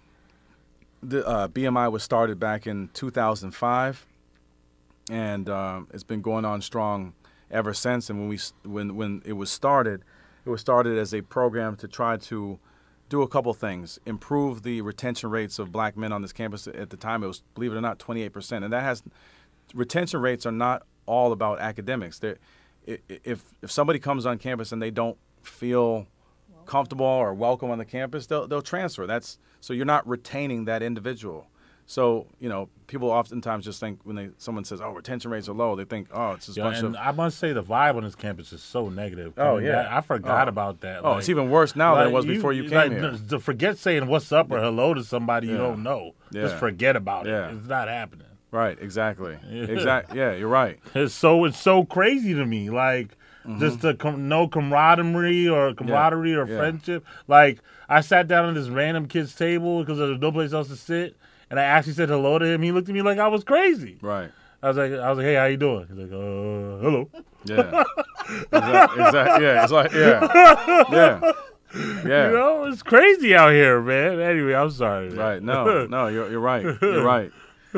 The BMI was started back in 2005, and it's been going on strong ever since. And when it was started as a program to try to do a couple things: improve the retention rates of black men on this campus. At the time, it was, believe it or not, 28%, and retention rates are not all about academics. If somebody comes on campus and they don't feel comfortable or welcome on the campus, they'll transfer. So you're not retaining that individual. So, people oftentimes just think when someone says, "Oh, retention rates are low," they think, "Oh, it's just a bunch of." I must say the vibe on this campus is so negative. Oh yeah, I forgot about that. Oh, it's even worse now than it was before you came here. To forget saying what's up or hello to somebody you don't know. Yeah. Just forget about it. Yeah. It's not happening. Right. Exactly. Yeah, you're right. It's so crazy to me. Like. Just no camaraderie or friendship. Like, I sat down at this random kid's table because there was no place else to sit, and I actually said hello to him. He looked at me like I was crazy. Right. I was like, "Hey, how you doing?" He's like, hello. Yeah. Exactly. Yeah. It's like, yeah. It's crazy out here, man. Anyway, I'm sorry. Man. Right. No, you're right. You're right.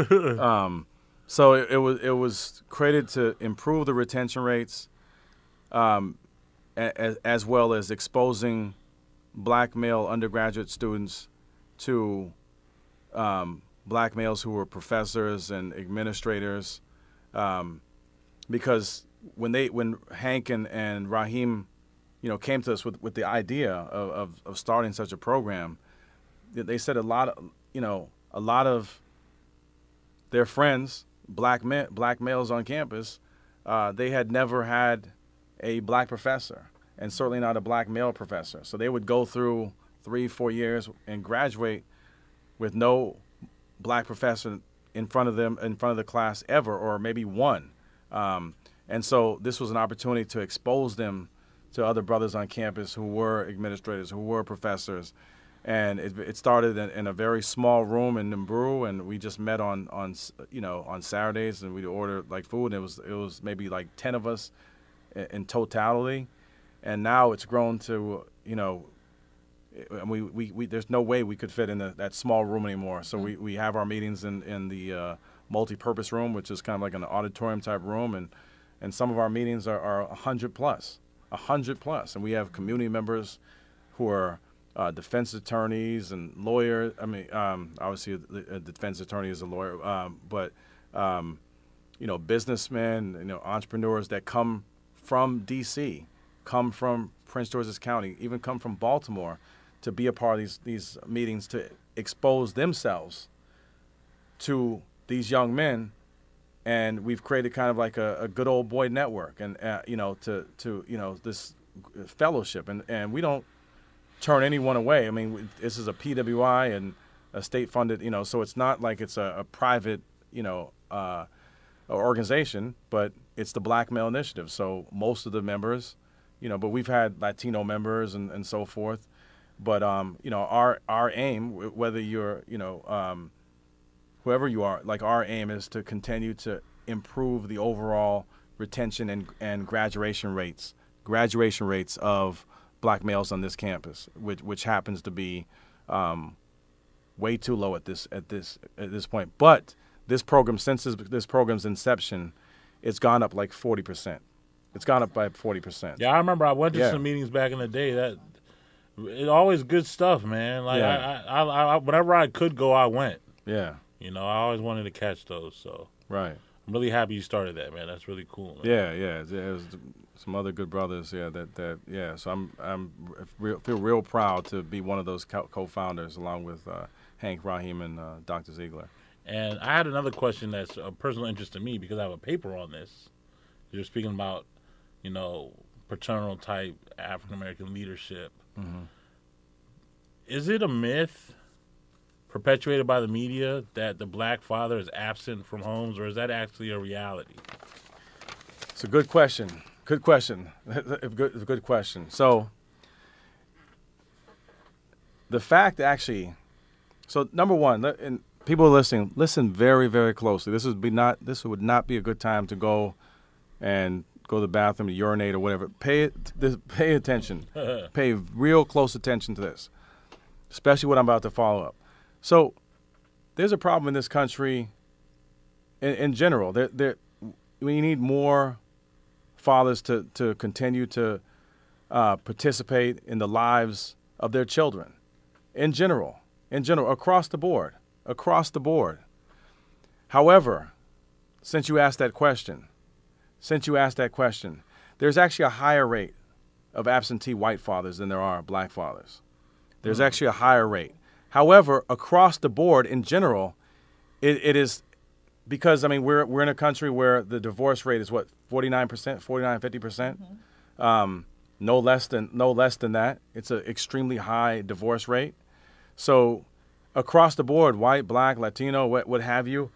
So it was created to improve the retention rates. As well as exposing black male undergraduate students to black males who were professors and administrators, because when Hank and Raheem, came to us with the idea of starting such a program, they said a lot of their friends, black males on campus, they had never had a black professor, and certainly not a black male professor. So they would go through 3-4 years and graduate with no black professor in front of the class ever, or maybe one. And so this was an opportunity to expose them to other brothers on campus who were administrators, who were professors. And it started in a very small room in Nimburu, and we just met on Saturdays, and we'd order like food, and it was maybe like 10 of us in totality, and now it's grown to we there's no way we could fit in that small room anymore. So we have our meetings in the multi-purpose room, which is kind of like an auditorium type room, and some of our meetings are 100 plus, and we have community members who are defense attorneys and lawyers. I mean, obviously a defense attorney is a lawyer, but businessmen, entrepreneurs that come from D.C., come from Prince George's County, even come from Baltimore, to be a part of these meetings, to expose themselves to these young men. And we've created kind of like a good old boy network, and this fellowship, and we don't turn anyone away. I mean, this is a PWI and a state funded, so it's not like it's a private, organization, but it's the Black Male Initiative. So most of the members, but we've had Latino members and so forth. But our aim, whether you're whoever you are, like our aim is to continue to improve the overall retention and graduation rates of Black males on this campus, which happens to be way too low at this point. But this program, since this program's inception, it's gone up like 40%. It's gone up by 40%. Yeah, I remember I went to some meetings back in the day. That it always good stuff, man. Like I whenever I could go, I went. Yeah. I always wanted to catch those. So right. I'm really happy you started that, man. That's really cool, man. Yeah. There's some other good brothers. Yeah. So feel real proud to be one of those co-founders, along with Hank, Raheem, and Dr. Ziegler. And I had another question that's of personal interest to me because I have a paper on this. You're speaking about, paternal type African American leadership. Mm-hmm. Is it a myth perpetuated by the media that the Black father is absent from homes, or is that actually a reality? It's a good question. Good question. Good question. So the fact actually, number one, and people listening, listen very, very closely. This would not be a good time to go and go to the bathroom, urinate, or whatever. Pay attention. Pay real close attention to this, especially what I'm about to follow up. So there's a problem in this country in general. We need more fathers to continue to participate in the lives of their children in general, across the board. However, since you asked that question, there's actually a higher rate of absentee white fathers than there are Black fathers. There's actually a higher rate. However, across the board in general, it is because, we're in a country where the divorce rate is 49%, 50%. Mm-hmm. No less than that. It's an extremely high divorce rate. So across the board, white, Black, Latino, what have you,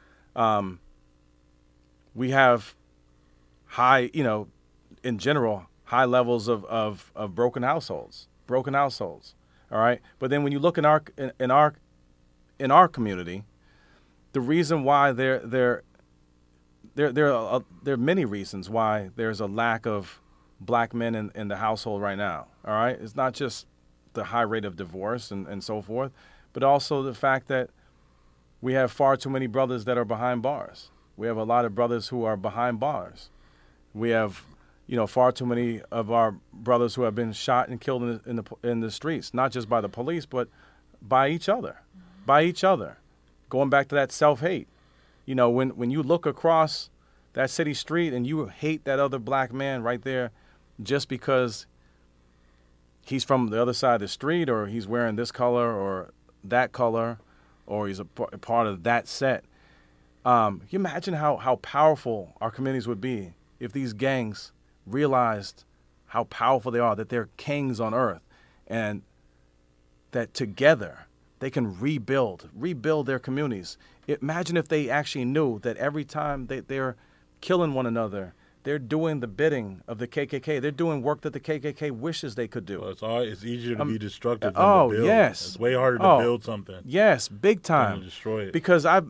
we have high, in general, high levels of broken households. All right. But then when you look in our community, the reason why there are many reasons why there's a lack of Black men in the household right now. All right. It's not just the high rate of divorce and so forth, but also the fact that we have far too many brothers that are behind bars. We have a lot of brothers who are behind bars. We have, far too many of our brothers who have been shot and killed in the streets, not just by the police, but by each other. Going back to that self-hate. When you look across that city street and you hate that other Black man right there just because he's from the other side of the street, or he's wearing this color or that color, or he's a part of that set. Can you imagine how powerful our communities would be if these gangs realized how powerful they are, that they're kings on earth, and that together they can rebuild their communities. Imagine if they actually knew that every time they're killing one another, they're doing the bidding of the KKK. They're doing work that the KKK wishes they could do. Well, it's easier to be destructive than to build. Yes. It's way harder to build something. Yes, big time. Than to destroy it. Because I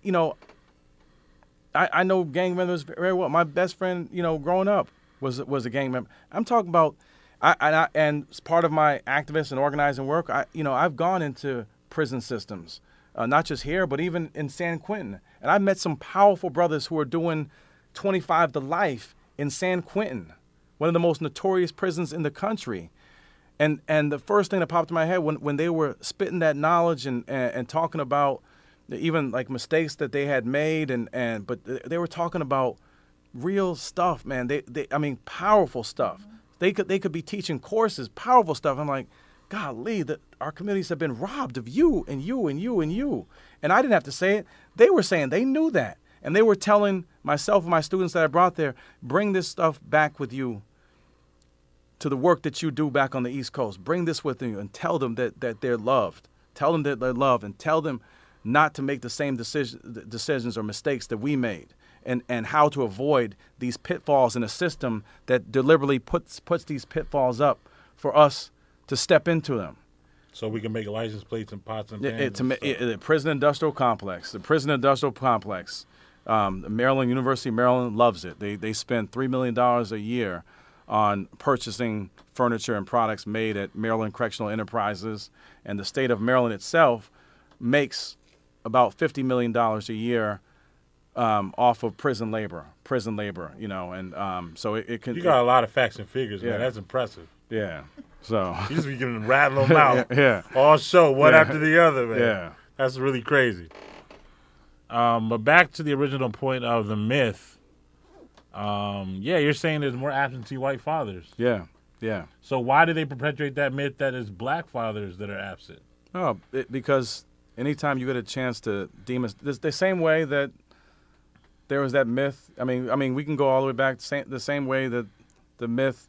know gang members very well. My best friend, growing up was a gang member. I'm talking about, and as part of my activist and organizing work, I've gone into prison systems, not just here, but even in San Quentin. And I met some powerful brothers who are doing 25 to life in San Quentin, one of the most notorious prisons in the country. And the first thing that popped in my head when they were spitting that knowledge and talking about even like mistakes that they had made, but they were talking about real stuff, man. They powerful stuff. They could be teaching courses, powerful stuff. I'm like, golly, our communities have been robbed of you and you and you and you. And I didn't have to say it. They were saying they knew that. And they were telling myself and my students that I brought there, bring this stuff back with you to the work that you do back on the East Coast. Bring this with you and tell them that they're loved. Tell them that they're loved, and tell them not to make the same decisions or mistakes that we made. and how to avoid these pitfalls in a system that deliberately puts these pitfalls up for us to step into them. So we can make license plates and pots and pans. The prison industrial complex. The prison industrial complex. Maryland, University of Maryland loves it. They spend $3 million a year on purchasing furniture and products made at Maryland Correctional Enterprises. And the state of Maryland itself makes about $50 million a year off of prison labor, you know. And so it can... You got a lot of facts and figures, man. That's impressive. Yeah. So you just be getting rattle them out. Yeah. All show, one after the other, man. Yeah. That's really crazy. But back to the original point of the myth. You're saying there's more absentee white fathers. Yeah. Yeah. So why do they perpetuate that myth that it's black fathers that are absent? Oh, because anytime you get a chance to the same way that there was that myth. I mean, we can go all the way back the same way that the myth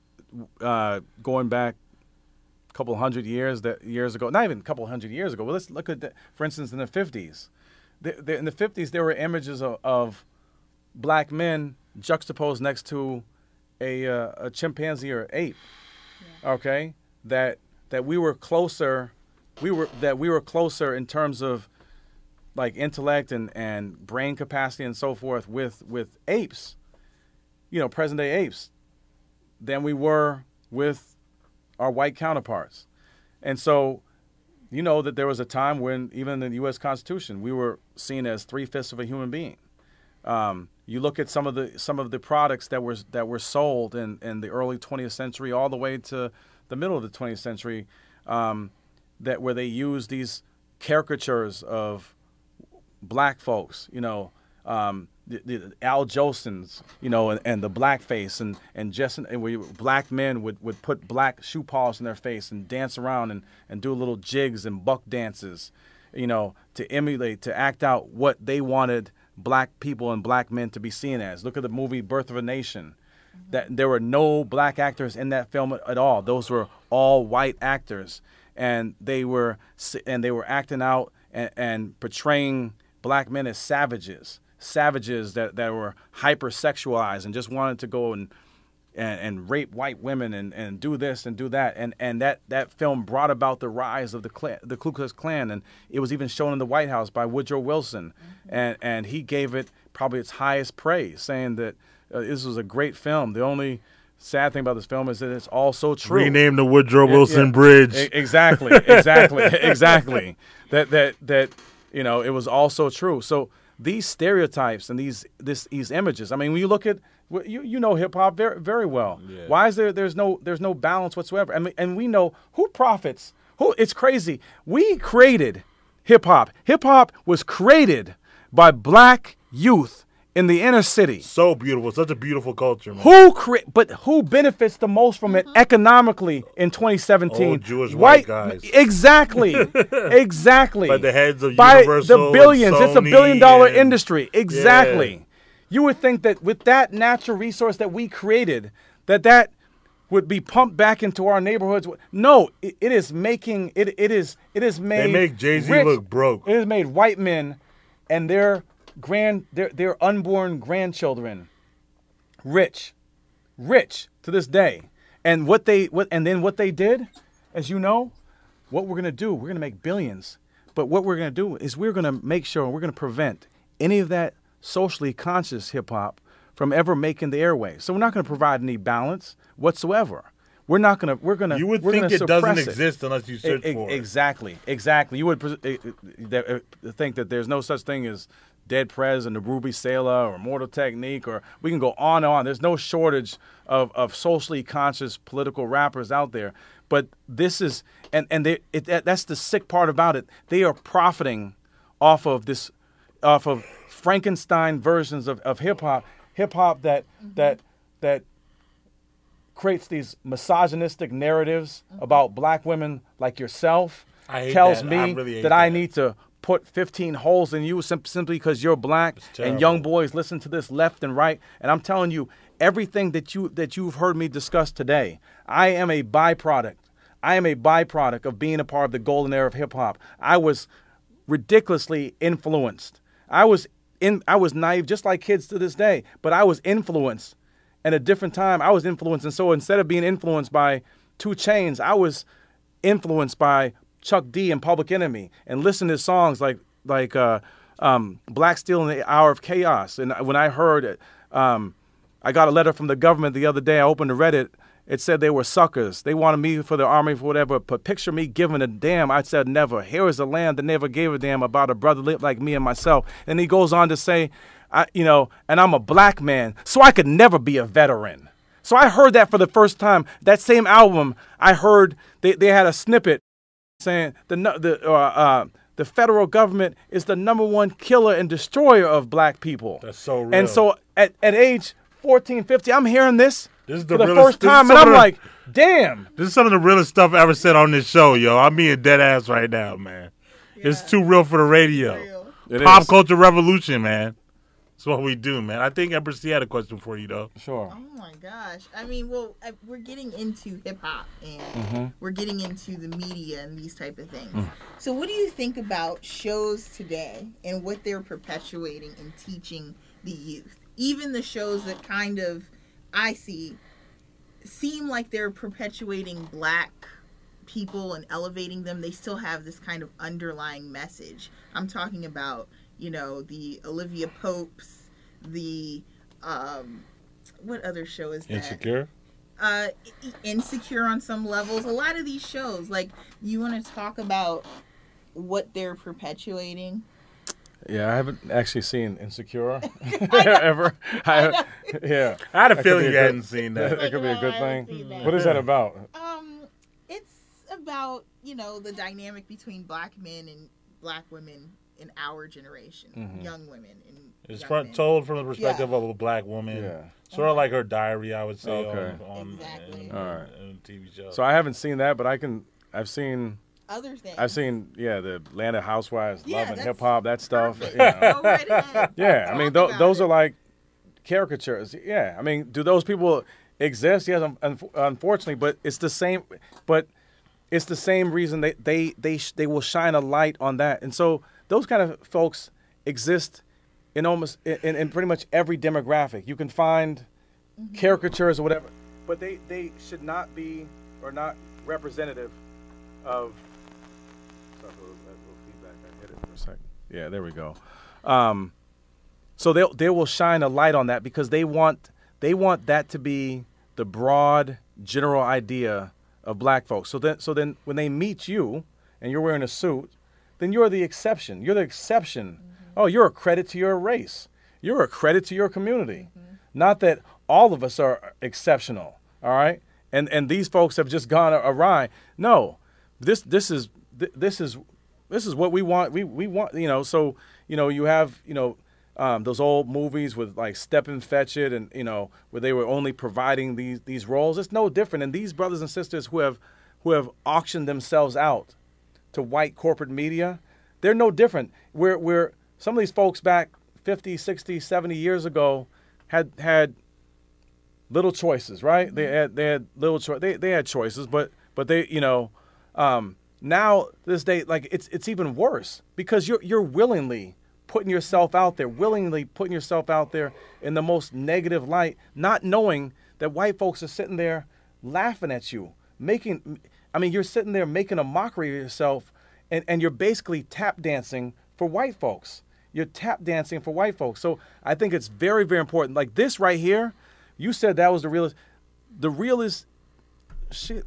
going back a couple hundred years ago, not even a couple hundred years ago. Well, let's look at, for instance, in the 50s. In the 50s, there were images of black men juxtaposed next to a chimpanzee or ape. Yeah. Okay, that we were closer. We were closer in terms of like intellect and brain capacity and so forth with apes, you know, present day apes, than we were with our white counterparts. And so, you know that there was a time when even in the U.S. Constitution we were seen as 3/5 of a human being. You look at some of the products that were sold in the early 20th century all the way to the middle of the 20th century, where they used these caricatures of black folks, you know, the Al Jolsons, you know, and the blackface, and where black men would put black shoe polish in their face and dance around and do little jigs and buck dances, you know, to emulate, to act out what they wanted black people and black men to be seen as. Look at the movie Birth of a Nation. That there were no black actors in that film at all. Those were all white actors, and they were acting out and portraying black men as savages that were hypersexualized and just wanted to go and rape white women and do this and do that. And that film brought about the rise of the Ku Klux Klan, and it was even shown in the White House by Woodrow Wilson, and he gave it probably its highest praise, saying that this was a great film. The only sad thing about this film is that it's also true. Rename the Woodrow Wilson Bridge. Exactly. That you know, it was also true. So these stereotypes and these images. I mean, when you look at you know hip hop very, very well. Yeah. Why is there's no balance whatsoever? I mean, and we know who profits. It's crazy. We created hip hop. Hip hop was created by black youth in the inner city. So beautiful. Such a beautiful culture, man. But who benefits the most from it economically in 2017? Old Jewish white guys. Exactly. Exactly. By the heads of by Universal, the billions. It's a $1 billion industry. Exactly. Yeah. You would think that with that natural resource that we created, that would be pumped back into our neighborhoods. No, it is making it is made. They make Jay-Z look broke. It has made white men and their unborn grandchildren rich to this day. And what they did, as you know, what we're going to do, we're going to make billions. But what we're going to do is we're going to make sure we're going to prevent any of that socially conscious hip hop from ever making the airwaves. So we're not going to provide any balance whatsoever. We're going to. You would think it doesn't exist unless you search for it. Exactly. You would think that there's no such thing as Dead Prez and the Ruby Sailor or Mortal Technique, or we can go on and on. There's no shortage of socially conscious political rappers out there. But this is, that's the sick part about it. They are profiting off of Frankenstein versions of hip hop that creates these misogynistic narratives about black women like yourself. Tells me that I need to put 15 holes in you simply because you're black, and young boys listen to this left and right. And I'm telling you, everything that you've heard me discuss today, I am a byproduct. Of being a part of the golden era of hip hop. I was ridiculously influenced. I was naive, just like kids to this day. But I was influenced. At a different time, I was influenced, and so instead of being influenced by 2 Chainz, I was influenced by Chuck D and Public Enemy, and listened to songs like Black Steel in the Hour of Chaos. And when I heard it, I got a letter from the government the other day. I opened to Reddit. It said they were suckers. They wanted me for the army, for whatever. But picture me giving a damn. I said never. Here is a land that never gave a damn about a brother like me and myself. And he goes on to say, and I'm a black man, so I could never be a veteran. So I heard that for the first time. That same album, I heard they had a snippet saying the federal government is the #1 killer and destroyer of black people. That's so real. And so at age 14, 15, I'm hearing this. This is for the first time, and I'm like, damn. This is some of the realest stuff I ever said on this show, yo. I'm being dead ass right now, man. Yeah. It's too real for the radio. Pop culture revolution, man. That's what we do, man. I think Empress C had a question for you, though. Sure. Oh, my gosh. I mean, well, we're getting into hip-hop, and we're getting into the media and these type of things. So what do you think about shows today and what they're perpetuating and teaching the youth? Even the shows that kind of, I seem like they're perpetuating black people and elevating them. They still have this kind of underlying message. I'm talking about, the Olivia Popes, the, what other show is that? Insecure? Insecure on some levels. A lot of these shows, like, you want to talk about what they're perpetuating? Yeah, I haven't actually seen Insecure ever. I had a feeling you hadn't seen that. That could be a good thing. What is that about? It's about, the dynamic between black men and black women in our generation, young women. It's told from the perspective of a black woman. Yeah. Sort of like her diary, I would say, on a TV show. So I haven't seen that, but I've seen other things. I've seen, the Atlanta Housewives, Love and Hip Hop, that stuff. Go right ahead. Yeah, I mean, those are like caricatures. Yeah, I mean, do those people exist? Yes, unfortunately, but it's the same. But it's the same reason they will shine a light on that, and so those kind of folks exist in almost in pretty much every demographic. You can find caricatures or whatever, but they should not be or not representative of. Yeah, there we go. So they will shine a light on that because they want that to be the broad general idea of black folks. So then when they meet you and you're wearing a suit, then you're the exception. You're the exception. Oh, you're a credit to your race. You're a credit to your community. Not that all of us are exceptional. All right, and these folks have just gone awry. No, this is what we want. We want, so, you have, those old movies with like Step and Fetch It and, where they were only providing these roles. It's no different. And these brothers and sisters who have auctioned themselves out to white corporate media, they're no different. Where some of these folks back 50, 60, 70 years ago had little choices, right? They had little they had choices, but they, now this day, like it's even worse because you're willingly putting yourself out there, in the most negative light, not knowing that white folks are sitting there laughing at you, you're sitting there making a mockery of yourself, and you're basically tap dancing for white folks. You're tap dancing for white folks. So I think it's very, very important. Like this right here, you said that was the realest shit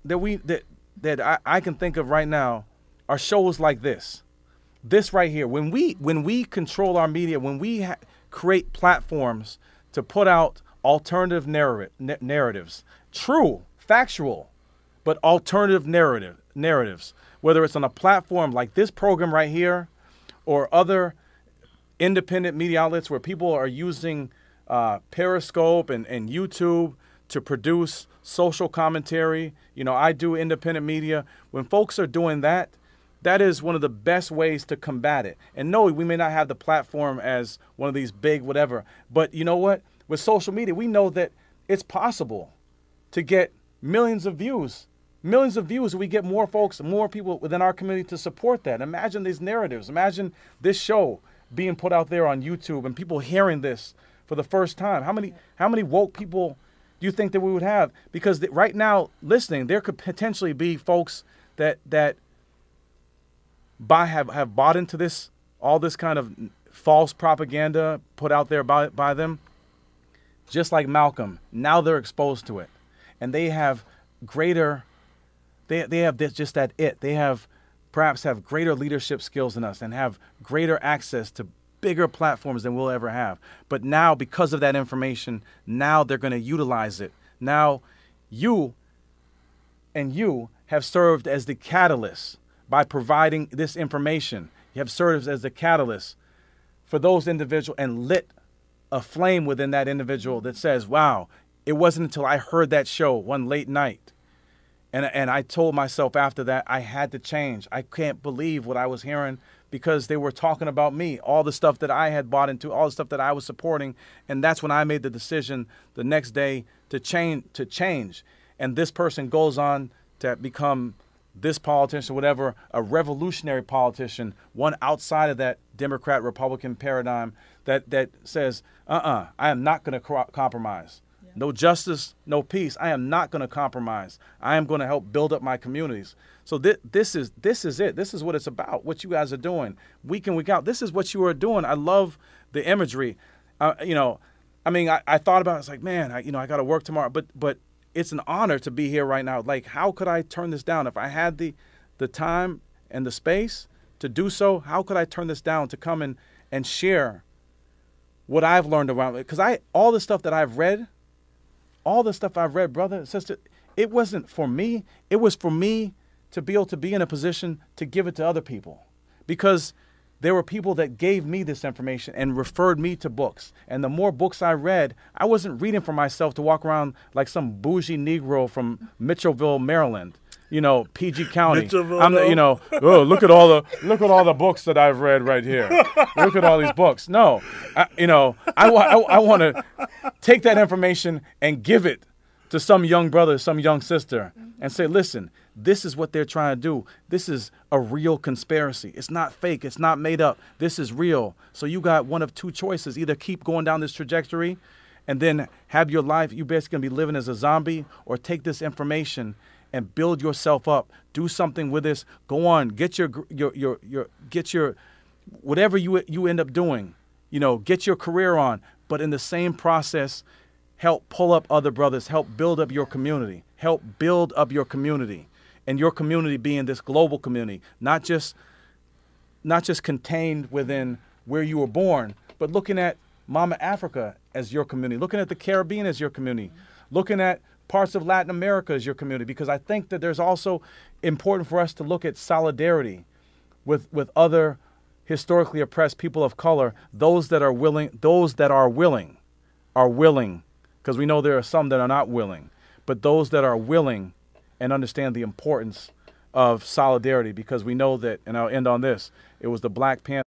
that I can think of right now are shows like this. This right here. When we control our media, when we create platforms to put out alternative narratives, true, factual, but alternative narratives, whether it's on a platform like this program right here or other independent media outlets where people are using Periscope and YouTube to produce social commentary. I do independent media. When folks are doing that, that is one of the best ways to combat it. And no, we may not have the platform as one of these big whatever, but you know what? With social media, we know that it's possible to get millions of views. We get more folks, more people within our community to support that. Imagine these narratives. Imagine this show being put out there on YouTube and people hearing this for the first time. How many woke people do you think that we would have? Because right now, listening, there could potentially be folks that have bought into this, all this kind of false propaganda put out there by them, just like Malcolm. Now they're exposed to it, and they have greater. They have just that it. They perhaps have greater leadership skills than us and have greater access to bigger platforms than we'll ever have. But now, because of that information, now they're going to utilize it. Now, you have served as the catalyst by providing this information. You have served as the catalyst for those individuals and lit a flame within that individual that says, wow, it wasn't until I heard that show one late night. And I told myself after that I had to change. I can't believe what I was hearing because they were talking about me, all the stuff that I had bought into, all the stuff that I was supporting. And that's when I made the decision the next day to change. And this person goes on to become this politician, whatever, a revolutionary politician, one outside of that Democrat-Republican paradigm that says, I am not going to compromise. No justice, no peace. I am not going to compromise. I am going to help build up my communities. So this is it. This is what it's about, what you guys are doing week in, week out. This is what you are doing. I love the imagery. I thought about it. It's like, man, I got to work tomorrow. But it's an honor to be here right now. Like, how could I turn this down? If I had the time and the space to do so, how could I turn this down to come in and share what I've learned around it? Because all the stuff that I've read, brother and sister, it wasn't for me. It was for me to be able to be in a position to give it to other people. Because there were people that gave me this information and referred me to books. And the more books I read, I wasn't reading for myself to walk around like some bougie Negro from Mitchellville, Maryland. PG County. Look at all the books that I've read right here. Look at all these books. No, I want to take that information and give it to some young brother, some young sister, and say, listen, this is what they're trying to do. This is a real conspiracy. It's not fake. It's not made up. This is real. So you got one of two choices. Either keep going down this trajectory and then have your life, you're basically going to be living as a zombie, or take this information and build yourself up. Do something with this. Go on. Get your whatever you end up doing. Get your career on. But in the same process, help pull up other brothers. Help build up your community. Help build up your community, and your community being this global community, not just contained within where you were born, but looking at Mama Africa as your community, looking at the Caribbean as your community, looking at parts of Latin America as your community, because I think that there's also important for us to look at solidarity with other historically oppressed people of color, those that are willing, because we know there are some that are not willing, but those that are willing and understand the importance of solidarity, because we know that, and I'll end on this, it was the Black Panther